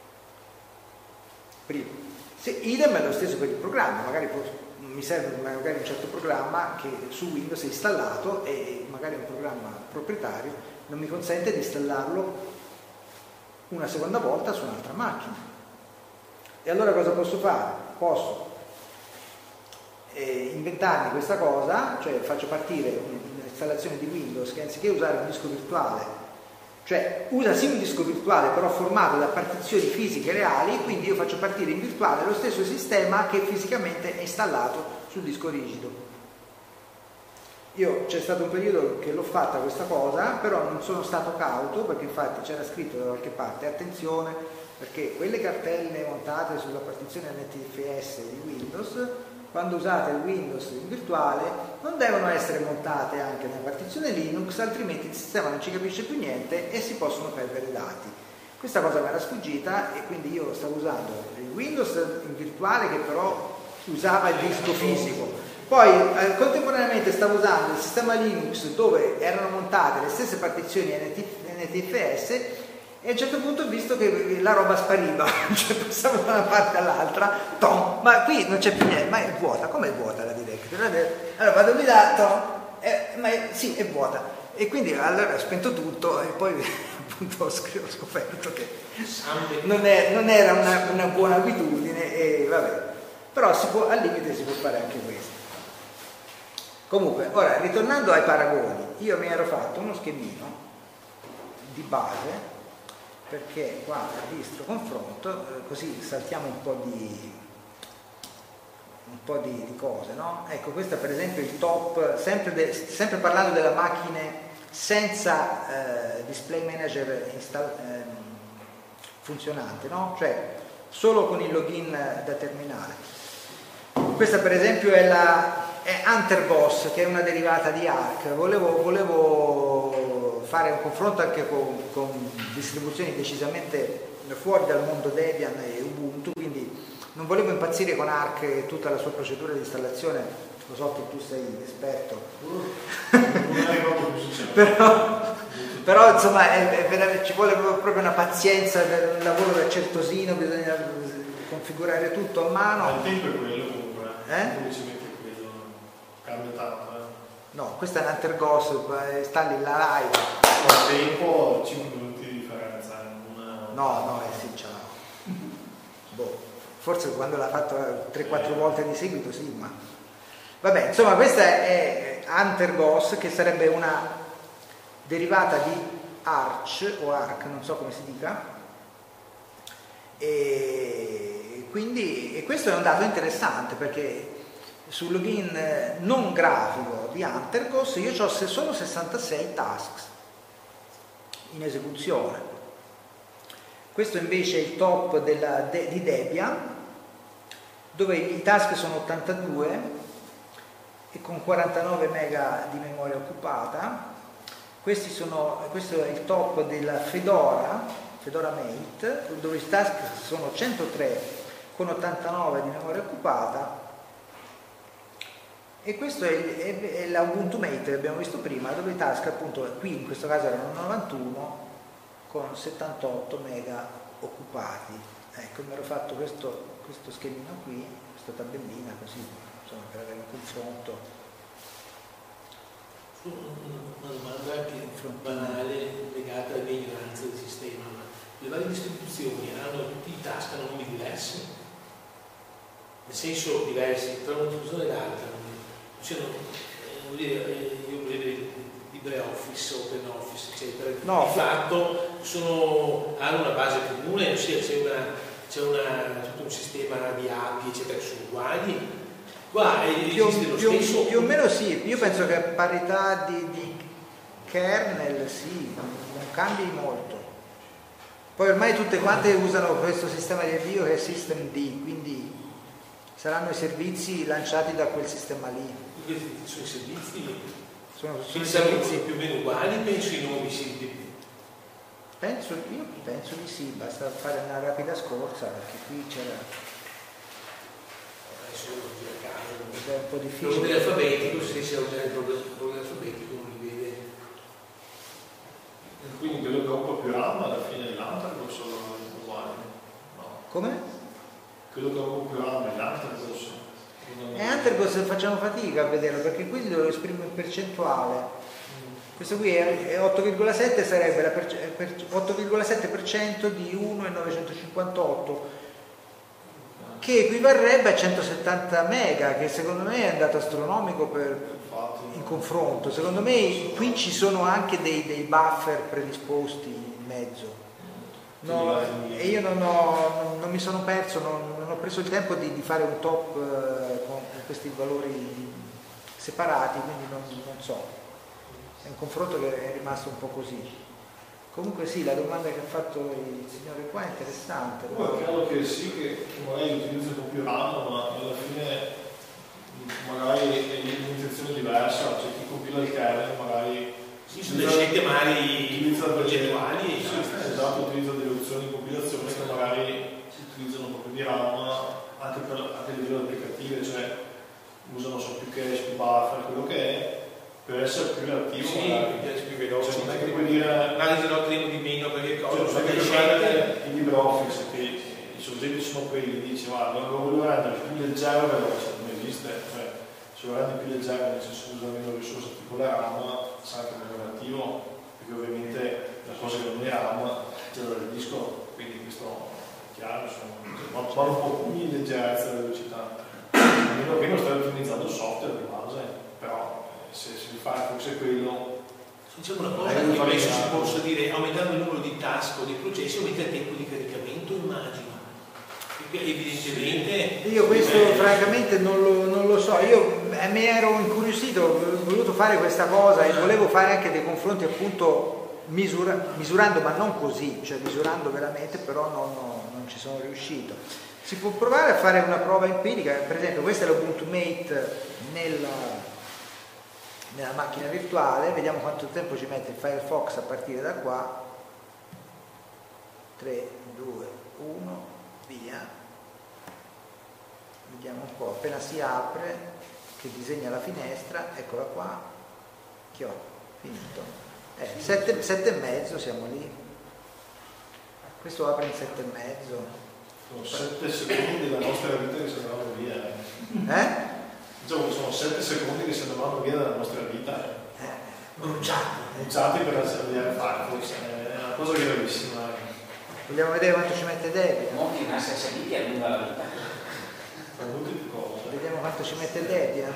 Primo. Idem è lo stesso per il programma, mi serve magari un certo programma che su Windows è installato e magari un programma proprietario non mi consente di installarlo una seconda volta su un'altra macchina. E allora cosa posso fare? Posso inventarmi questa cosa, cioè faccio partire un'installazione di Windows che, anziché usare un disco virtuale, cioè usa sì un disco virtuale però formato da partizioni fisiche reali, quindi io faccio partire in virtuale lo stesso sistema che fisicamente è installato sul disco rigido. C'è stato un periodo che l'ho fatta questa cosa, però non sono stato cauto, perché infatti c'era scritto da qualche parte: attenzione, perché quelle cartelle montate sulla partizione NTFS di Windows, quando usate il Windows in virtuale, non devono essere montate anche nella partizione Linux, altrimenti il sistema non ci capisce più niente e si possono perdere dati. Questa cosa mi era sfuggita e quindi io stavo usando il Windows in virtuale, che però usava il disco fisico. Poi contemporaneamente stavo usando il sistema Linux, dove erano montate le stesse partizioni NTFS, e a un certo punto ho visto che la roba spariva, cioè passavo da una parte all'altra, ma qui non c'è più niente, ma è vuota. Come è vuota la directory? Allora vado lì là, sì, è vuota. E quindi allora ho spento tutto e poi appunto ho scoperto che non era una buona abitudine, e vabbè. Però al limite si può fare anche questo. Comunque, ora, ritornando ai paragoni, io mi ero fatto uno schemino di base, perché qua a distro confronto, così saltiamo un po' di cose, no? Ecco, questo per esempio il top, sempre parlando della macchine senza display manager funzionante, no? Cioè solo con il login da terminale. Questa per esempio è Hunter-Boss, che è una derivata di Arc. Volevo fare un confronto anche con distribuzioni decisamente fuori dal mondo Debian e Ubuntu, quindi non volevo impazzire con Arc e tutta la sua procedura di installazione. Lo so che tu sei esperto, però insomma ci vuole proprio una pazienza, un lavoro da certosino, bisogna configurare tutto a mano. Ma il tempo è quello comunque, come ci mette quello, cambia tanto. No, questa è un Hunter-Boss, installi la live. Al tempo 5 minuti di differenza. No, sì, ce l'ho. Boh, forse quando l'ha fatto 3-4 volte di seguito, sì, ma vabbè, insomma, questa è Hunter-Boss, che sarebbe una derivata di Arch o Arc, non so come si dica, e questo è un dato interessante, perché sul login non grafico di Hunter-Boss io ho solo 66 tasks in esecuzione. Questo invece è il top di Debian, dove i task sono 82 e con 49 mega di memoria occupata. Questo è il top della Fedora Mate, dove i task sono 103 con 89 di memoria occupata. E questo è la Ubuntu Mate che abbiamo visto prima, dove i task appunto qui in questo caso erano 91 con 78 mega occupati. Ecco, mi ero fatto questo schemino qui, questa tabellina, così insomma, per avere un confronto. Una domanda che banale legata all'ignoranza del sistema: le varie distribuzioni hanno tutti i task a nomi diversi? Nel senso diversi, tra una distribuzione e l'altra. io vedo LibreOffice, OpenOffice, eccetera, no, di fatto hanno una base comune, ossia c'è tutto un sistema di API, eccetera, che sono uguali. Qua esiste lo stesso. Più o meno sì, io penso che a parità di kernel sì, non cambi molto. Poi ormai tutte quante usano questo sistema di avvio che è systemd, quindi saranno i servizi lanciati da quel sistema lì. Questi sono i servizi? Sono servizi più o meno uguali, penso i nuovi siti. Io penso di sì, basta fare una rapida scorsa, perché qui c'era. Adesso non a caso. È un po' difficile. L'ordine alfabetico, se si usa l'ordine alfabetico non li vede. Quindi quello che ha un po' più RAM alla fine è l'Antergos sono uguali? No. Come? Quello che ha un po' più RAM è l'Antergos. E Antergos facciamo fatica a vederlo perché qui lo esprime in percentuale. Questo qui è 8,7, sarebbe 8,7% di 1,958, che equivarrebbe a 170 mega, che secondo me è andato astronomico in confronto. Secondo me qui ci sono anche dei buffer predisposti in mezzo. No, e io non mi sono perso, non ho preso il tempo di fare un top con questi valori separati, quindi non so. È un confronto che è rimasto un po' così. Comunque sì, la domanda che ha fatto il signore qua è interessante. È chiaro che sì, che magari utilizza un po' più RAM, ma alla fine magari è un'intenzione diversa, cioè chi compila il kernel magari sì, sono delle scelte magari progettuali. Esatto, utilizza delle opzioni di compilazione che magari si utilizzano un po' più di RAM anche a livello applicativo, cioè usano più cache, più buffer, quello che è, per essere più reattivo, sì, più veloce, cioè, non è che puoi dire magari lo teniamo di meno perché cosa, cioè, non è che prendere il LibreOffice che i soggetti sono quelli, dice guarda, lo voglio rendere più leggero e veloce, non esiste, cioè se lo rendi più leggero nel senso usa meno risorse tipo la RAM, sarà anche meno relativo, perché ovviamente la cosa che non è RAM c'è dal disco, quindi questo è chiaro, ma un po' più in leggerezza e velocità, a meno che non stai utilizzando il software di base, però se si fa forse quello. Diciamo una cosa che penso si possa dire, aumentando il numero di task o di processi aumenta il tempo di caricamento, immagino. Perché evidentemente. Io questo francamente non lo so, io mi ero incuriosito, ho voluto fare questa cosa e volevo fare anche dei confronti appunto misurando, ma non così, cioè misurando veramente, però non ci sono riuscito. Si può provare a fare una prova empirica, per esempio questa è l'Ubuntu Mate nella macchina virtuale, vediamo quanto tempo ci mette il Firefox a partire da qua. 3, 2, 1, via. Vediamo un po', appena si apre, che disegna la finestra, eccola qua, finito. 7,5, siamo lì. Questo apre in 7,5. Sono 7 secondi della nostra vita che se ne vanno via. Diciamo che sono 7 secondi che se ne vanno via dalla nostra vita. Bruciati per avviare Firefox. È una cosa gravissima. Vogliamo vedere quanto ci mette Debian? Monti una SSD che allunga la vita. Vediamo quanto ci mette Debian.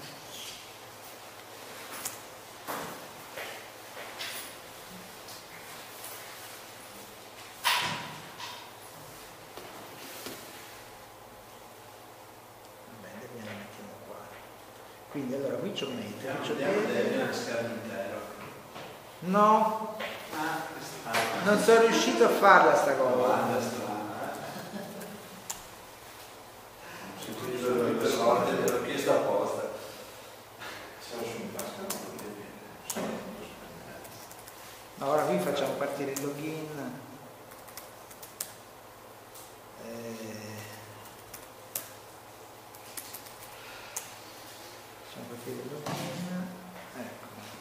Quindi allora qui c'ho Debian. No, non sono riuscito a farla sta cosa. L'ho chiesto apposta. Ora qui facciamo partire il login. Facciamo partire il login. Ecco.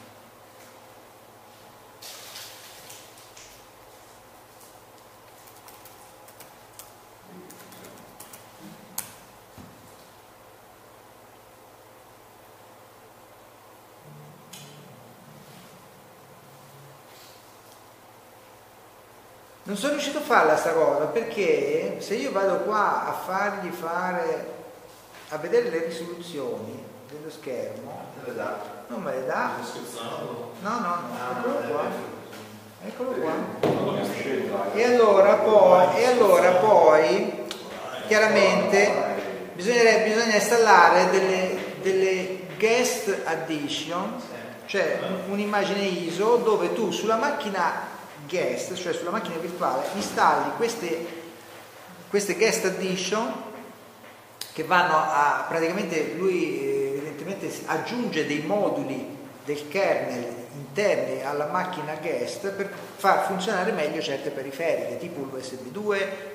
Non sono riuscito a farla sta cosa perché se io vado qua a fargli fare, a vedere le risoluzioni, dello schermo. Non me le dà. No, eccolo qua. E allora poi chiaramente bisogna installare delle guest addition, cioè un'immagine ISO dove tu sulla macchina guest, cioè sulla macchina virtuale, installi queste guest addition che vanno a, praticamente lui evidentemente aggiunge dei moduli del kernel interni alla macchina guest per far funzionare meglio certe periferiche, tipo l'USB 2,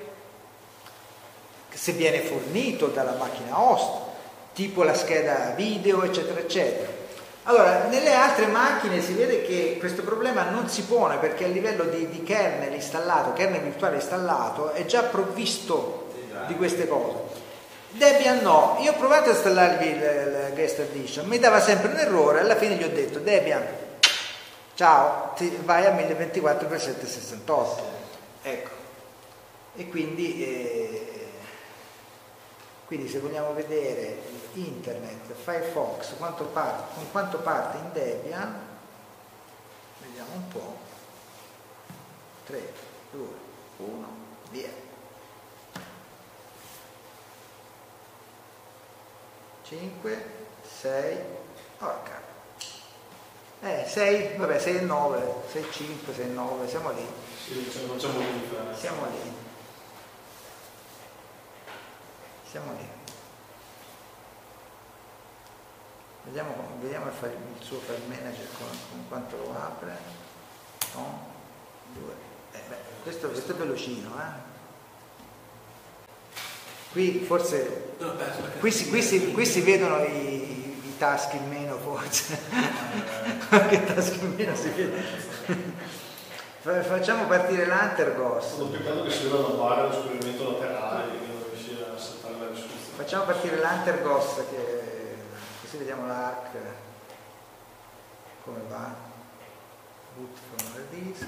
se viene fornito dalla macchina host, tipo la scheda video, eccetera, eccetera. Allora, nelle altre macchine si vede che questo problema non si pone perché a livello di kernel installato, kernel virtuale installato, è già provvisto di queste cose. Debian no, io ho provato a installargli la guest addition, mi dava sempre un errore, alla fine gli ho detto Debian, ciao, vai a 1024x768, ecco, e quindi se vogliamo vedere internet, Firefox, con quanto parte in Debian, vediamo un po', 3, 2, 1, via. 5, 6, orca. 6, vabbè, 6 e 9, 6, 5, 6 e 9, siamo lì. Sì, facciamo lì. Siamo lì. Vediamo il suo file manager con quanto lo apre. 1, 2. Questo è velocino, Qui forse qui si vedono i taschi in meno, forse. Che taschi in meno si vede. Facciamo partire l'Antergos. Ho peccato che si veda una barra di esperimento laterale che non riesce a saltare la risoluzione. Facciamo partire l'Antergos, così vediamo l'ARC come va. Boot from the disk.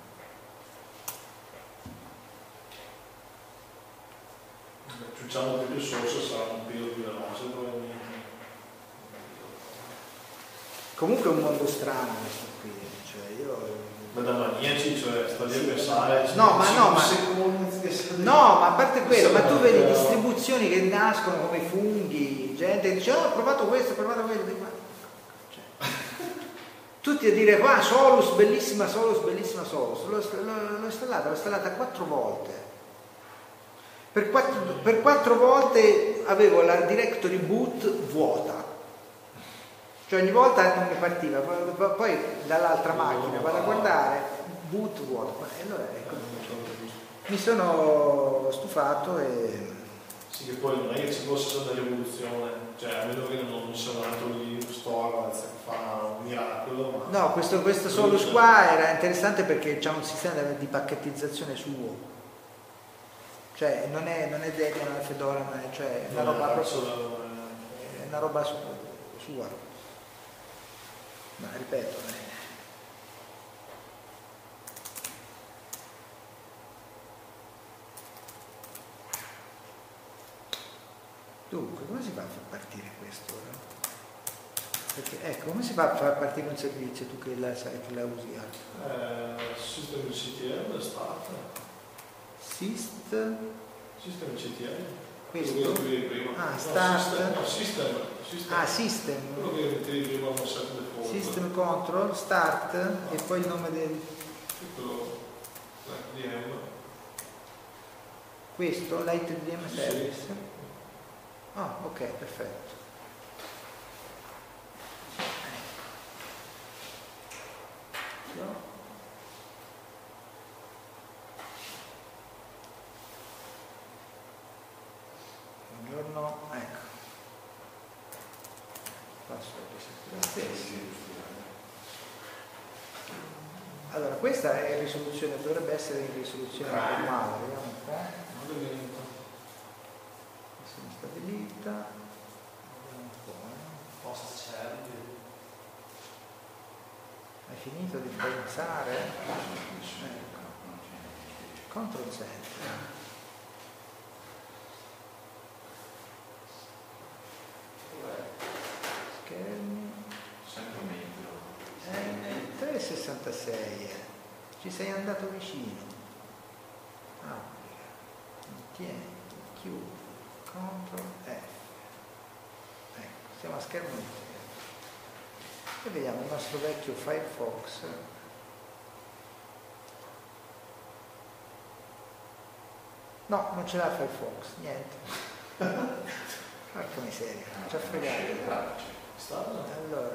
Aggiungiamo più source, sarà un periodo più veloce probabilmente. Comunque è un mondo strano questo qui, cioè io... Ma da maniaci, cioè sta lì a pensare... No, ma a parte quello, ma tu vedi distribuzioni che nascono come funghi, gente che dice ho provato questo, cioè, tutti a dire Solus, bellissima Solus, l'ho installata 4 volte. Per 4 volte avevo la directory boot vuota, cioè ogni volta non mi partiva, poi dall'altra macchina vado a guardare boot vuoto, e allora ecco, mi sono stufato e... Sì, che poi non è che ci fosse una rivoluzione, cioè a meno che non sia un altro lì store che fa un miracolo. Ma no, questo Solus qua era interessante perché c'ha un sistema di pacchettizzazione suo. Cioè non è Debian, non è Fedora, cioè è una roba sua. Ma ripeto, Dunque, come si fa a far partire questo? Perché, ecco, come si fa a far partire un servizio tu che la usi? System CTL start. System CTL. Questo? Prima. Start. No, system. System. Quello che mettevi prima con set default. System control, start e poi il nome del... Quello DM. Questo, l'ITDM service. Sì. Ah, ok, perfetto. Buongiorno, ecco. Password la stessa. Allora, questa è risoluzione, dovrebbe essere in risoluzione normale, vediamo un po'. Stabilita, vediamo un po'. Post serve. Hai finito di pensare? Ecco. Control Z. 66? Ci sei andato vicino. Applica, tieni, chiudi, CTRL F. Ecco, siamo a schermo intero. E vediamo il nostro vecchio Firefox. No, non ce l'ha Firefox, niente. Porca miseria, ci ha fregato. Allora,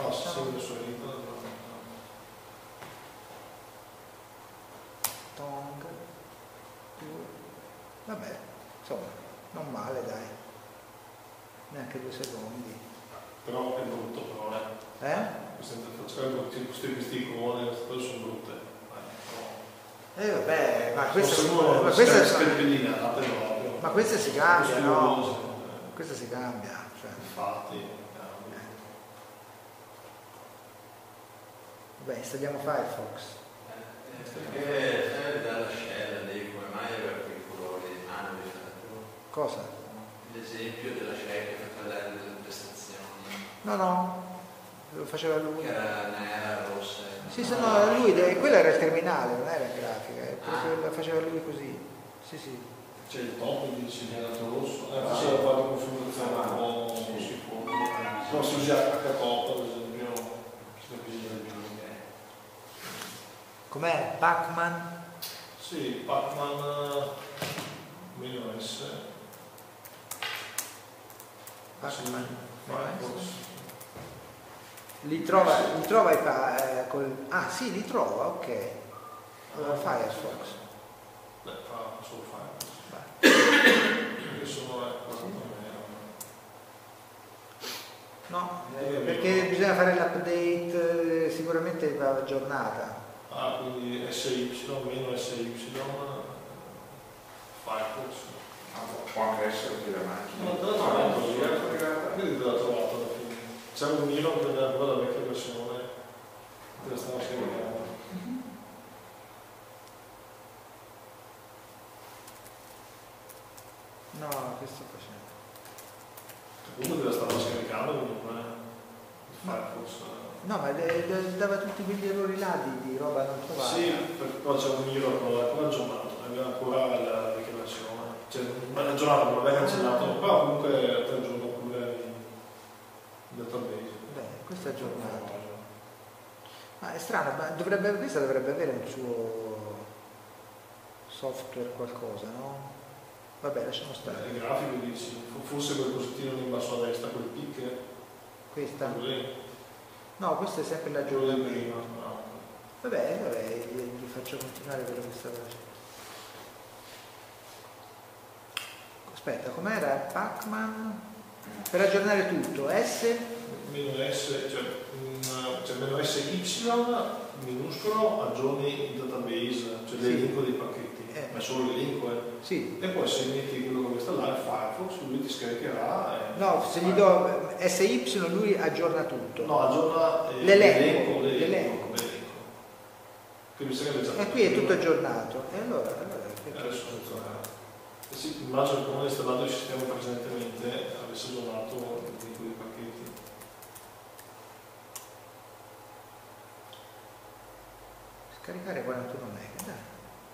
Tong, vabbè, insomma, non male, dai, neanche 2 secondi. Però è brutto, però, queste icone sono brutte. Vabbè, ma queste si cambia, no? Questa si cambia, cioè. Infatti. Vabbè, installiamo Firefox. Perché dalla scella lì, come mai aveva quei colori anni? Cosa? L'esempio della scella che fa vedere le prestazioni. No, lo faceva lui. Che era nera, rossa. Sì, no, lui, quello era il terminale, non era in grafica, proprio la faceva lui così. Sì. C'è il top di segnalato rosso, faceva qualche configurazione un po' sicuro. No, si usa HTOP ad esempio. Com'è? Pacman? Sì, Pacman -S. Pacman Firefox. Li trova sì, li trova, ok. Allora Firefox. Beh, fa solo Firefox. Perché sono no, perché bisogna fare l'update, sicuramente va aggiornata. Quindi SY meno SY Firefox. Può anche essere che la macchina. No, te l'ho trovato alla fine. C'è un Miro che era ancora la vecchia versione, te la stavo scaricando. No, che sto facendo? Comunque te la stavo scaricando comunque, il Firefox. No, ma dava tutti quegli errori là di roba non trovata. Sì, però c'è un Miro che non l'ha ancora aggiornato, aveva ancora la vecchia versione. Cioè, non l'ha aggiornato, non l'aveva cancellato, però comunque te aggiorno pure il database. Beh, questo è aggiornato. Ma è strano, ma questa dovrebbe avere un suo software qualcosa, no? Vabbè, lasciamo stare. Il grafico dici, forse quel cositino in basso a destra, quel pic. Questa? Così. No, questo è sempre l'aggiornamento. No. Vabbè, gli faccio continuare quello che stava facendo. Aspetta, com'era Pacman? Per aggiornare tutto, S? Meno S, cioè meno SY minuscolo aggiorni il database, cioè l'elenco dei pacchetti, ma solo l'elenco. Sì. E poi se metti quello che vuoi installare, Firefox, lui ti scaricherà. No, se gli do SY lui aggiorna tutto. No, aggiorna l'elenco. Che mi sa che già. E qui è tutto aggiornato. E allora adesso funziona. Sì, immagino che come è installato il sistema precedentemente avesse aggiornato l'elenco dei pacchetti. Scaricare 41 MB, dai.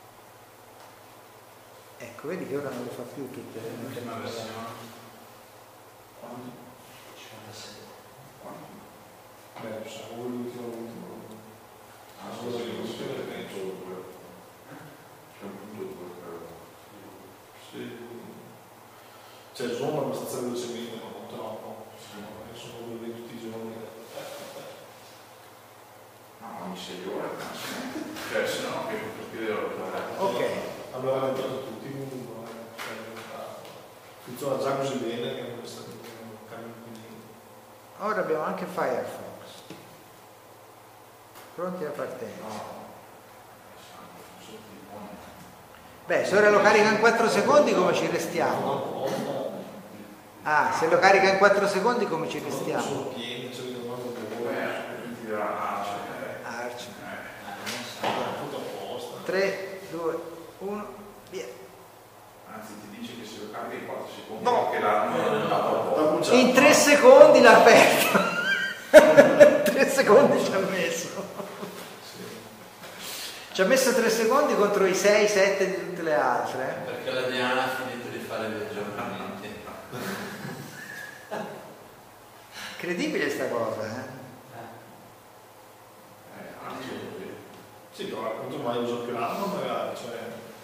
Ecco, vedi che ora non lo fa più tutte le ultima versione. Quanto? 57. Quanto? Beh, siamo l'ultimo. Scusa, io non so perché c'è un punto 2 però. Sì. Cioè zoom abbastanza velocemente, ma non troppo. Sono quelli tutti i giorni. No, ogni 6 ore cioè se no che per scrivere ok. Allora entrato tutti funziona già così bene che non è stato un cambio di. Ora abbiamo anche Firefox. Pronti alla partenza. Beh, se ora lo carica in 4 secondi come ci restiamo? Ah, se lo carica in 4 secondi come ci restiamo? 3, 2, 1, via. Anzi ti dice che se lo carica in 4 secondi no. Che l'hanno in 3 secondi l'ha aperto. 3 secondi ci ha messo. Ci ha messo 3 secondi contro i 6-7 di tutte le altre. Perché la Diana ha finito di fare gli aggiornamenti. Incredibile sta cosa, Sì, però quanto mai uso più l'anno magari, cioè.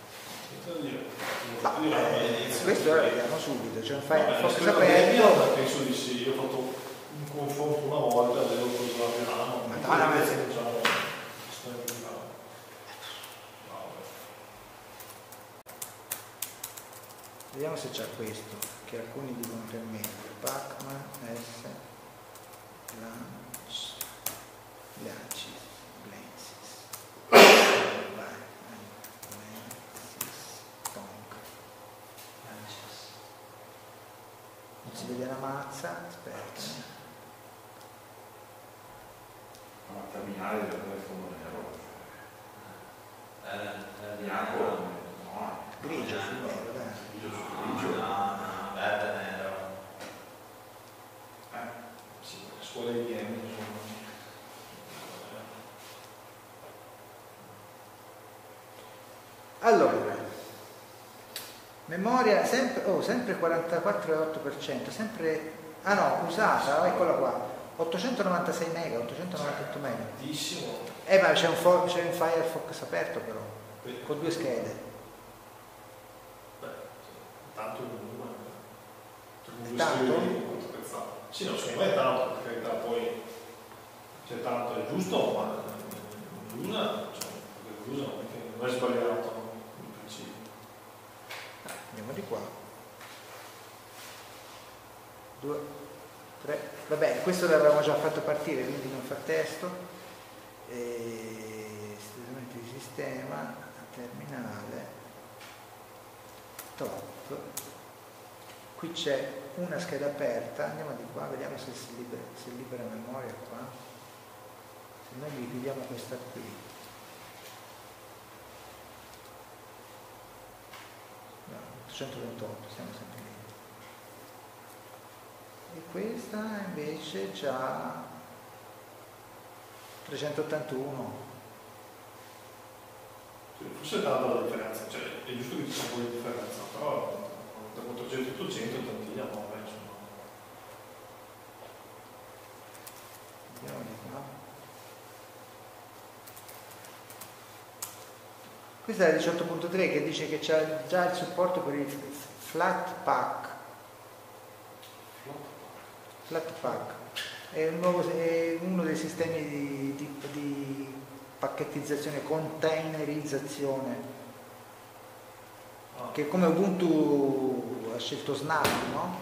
Questo ora vediamo subito, c'è un file Fox aperto. Penso di sì, io ho fatto un confronto una volta, avevo usato più l'anno. Vediamo se c'è questo, che alcuni dicono che è meglio. Pacman S Lunch Blancis Tonk. Non si vede la mazza, aspetta. Ma terminale del telefono nero. Bianco? No. Grigio sul nero, dai. No, verde nero. Sì, scuola di IBM, insomma. Allora, memoria sempre 44,8%, sempre, usata, eccola qua, 896 mega, 898 mega. Tantissimo. Ma c'è un Firefox aperto però, con 2 schede. Tanto tanto? Sì, no, secondo me è tanto, per carità, poi c'è tanto, è giusto, ma l'usa non è sbagliato in principio. Andiamo di qua. 2, 3, va bene, questo l'avevamo già fatto partire, quindi non fa testo. Strumenti di sistema, terminale, top. Qui c'è una scheda aperta, andiamo di qua, vediamo se libera memoria qua. Se noi gli chiudiamo questa qui. No, 828, siamo sempre lì. E questa invece c'ha 381. Forse è tanta la differenza, cioè è giusto che ci sia un po' di differenza, però da 400 a 800 tantina no, insomma. Andiamo di qua. Questa è la 18.3 che dice che c'è già il supporto per il Flatpak. Flatpak è uno dei sistemi di pacchettizzazione, containerizzazione, che come Ubuntu ha scelto Snap, no?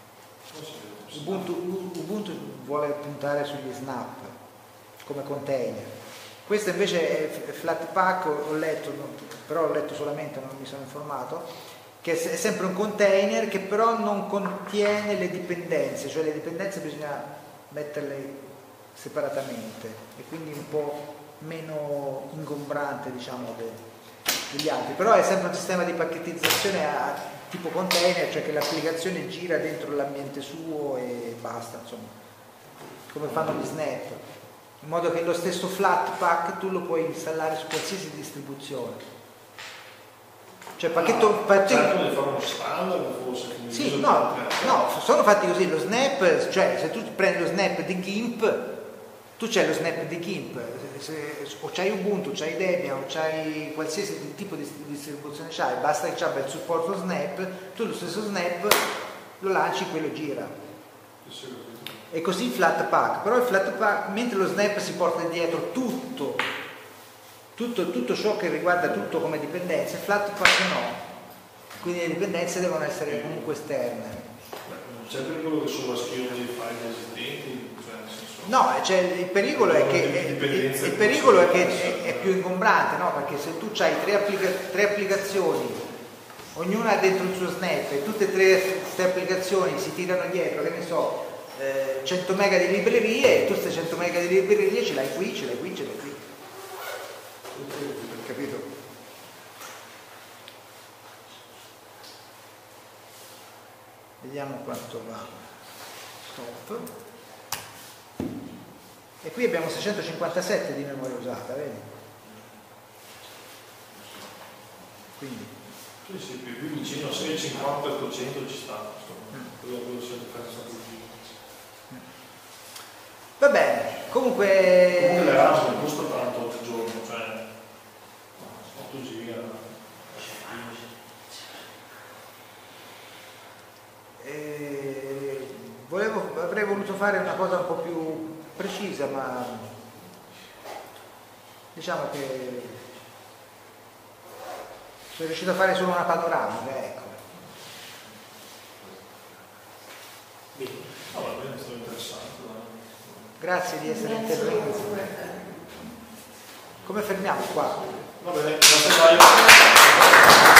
Ubuntu vuole puntare sugli Snap come container. Questo invece è Flatpak, ho letto, però ho letto solamente, non mi sono informato, che è sempre un container che però non contiene le dipendenze, cioè le dipendenze bisogna metterle separatamente e quindi un po' meno ingombrante, diciamo, degli altri, però è sempre un sistema di pacchettizzazione a tipo container, cioè che l'applicazione gira dentro l'ambiente suo e basta, insomma, come fanno gli Snap, in modo che lo stesso Flatpak tu lo puoi installare su qualsiasi distribuzione. Cioè pacchetto certo di fare uno standard forse. Sì, no, sono fatti così. Lo Snap, cioè se tu prendi lo Snap di GIMP, tu c'hai lo Snap di GIMP, o c'hai Ubuntu, c'hai Debian, o c'hai qualsiasi tipo di distribuzione c'hai, basta che abbia il supporto Snap, tu lo stesso Snap lo lanci, quello gira. E così il Flatpak, però il Flatpak, mentre lo Snap si porta dietro tutto ciò che riguarda tutto come dipendenze, Flatpak no. Quindi le dipendenze devono essere comunque esterne. Sempre quello che sovrascrivono i file esistenti, cioè nel senso... No, cioè, il pericolo è che è più ingombrante, no? Perché se tu hai tre applicazioni, ognuna ha dentro il suo Snap, e tutte e tre queste applicazioni si tirano dietro, che ne so, 100 mega di librerie, e tu queste 100 mega di librerie ce l'hai qui, ce l'hai qui, ce l'hai qui. Capito? Vediamo quanto va. Stop. E qui abbiamo 657 di memoria usata, vedi? Quindi. Sì, più vicino, 650 800 ci sta, quello sia differenza così. Va bene, comunque l'Erasmus non costa tanto oggigiorno, cioè 8 giga. Avrei voluto fare una cosa un po' più precisa, ma diciamo che sono riuscito a fare solo una panoramica, ecco. Va bene, è stato interessante. Grazie di essere intervenuti. Come fermiamo qua? Va bene, grazie a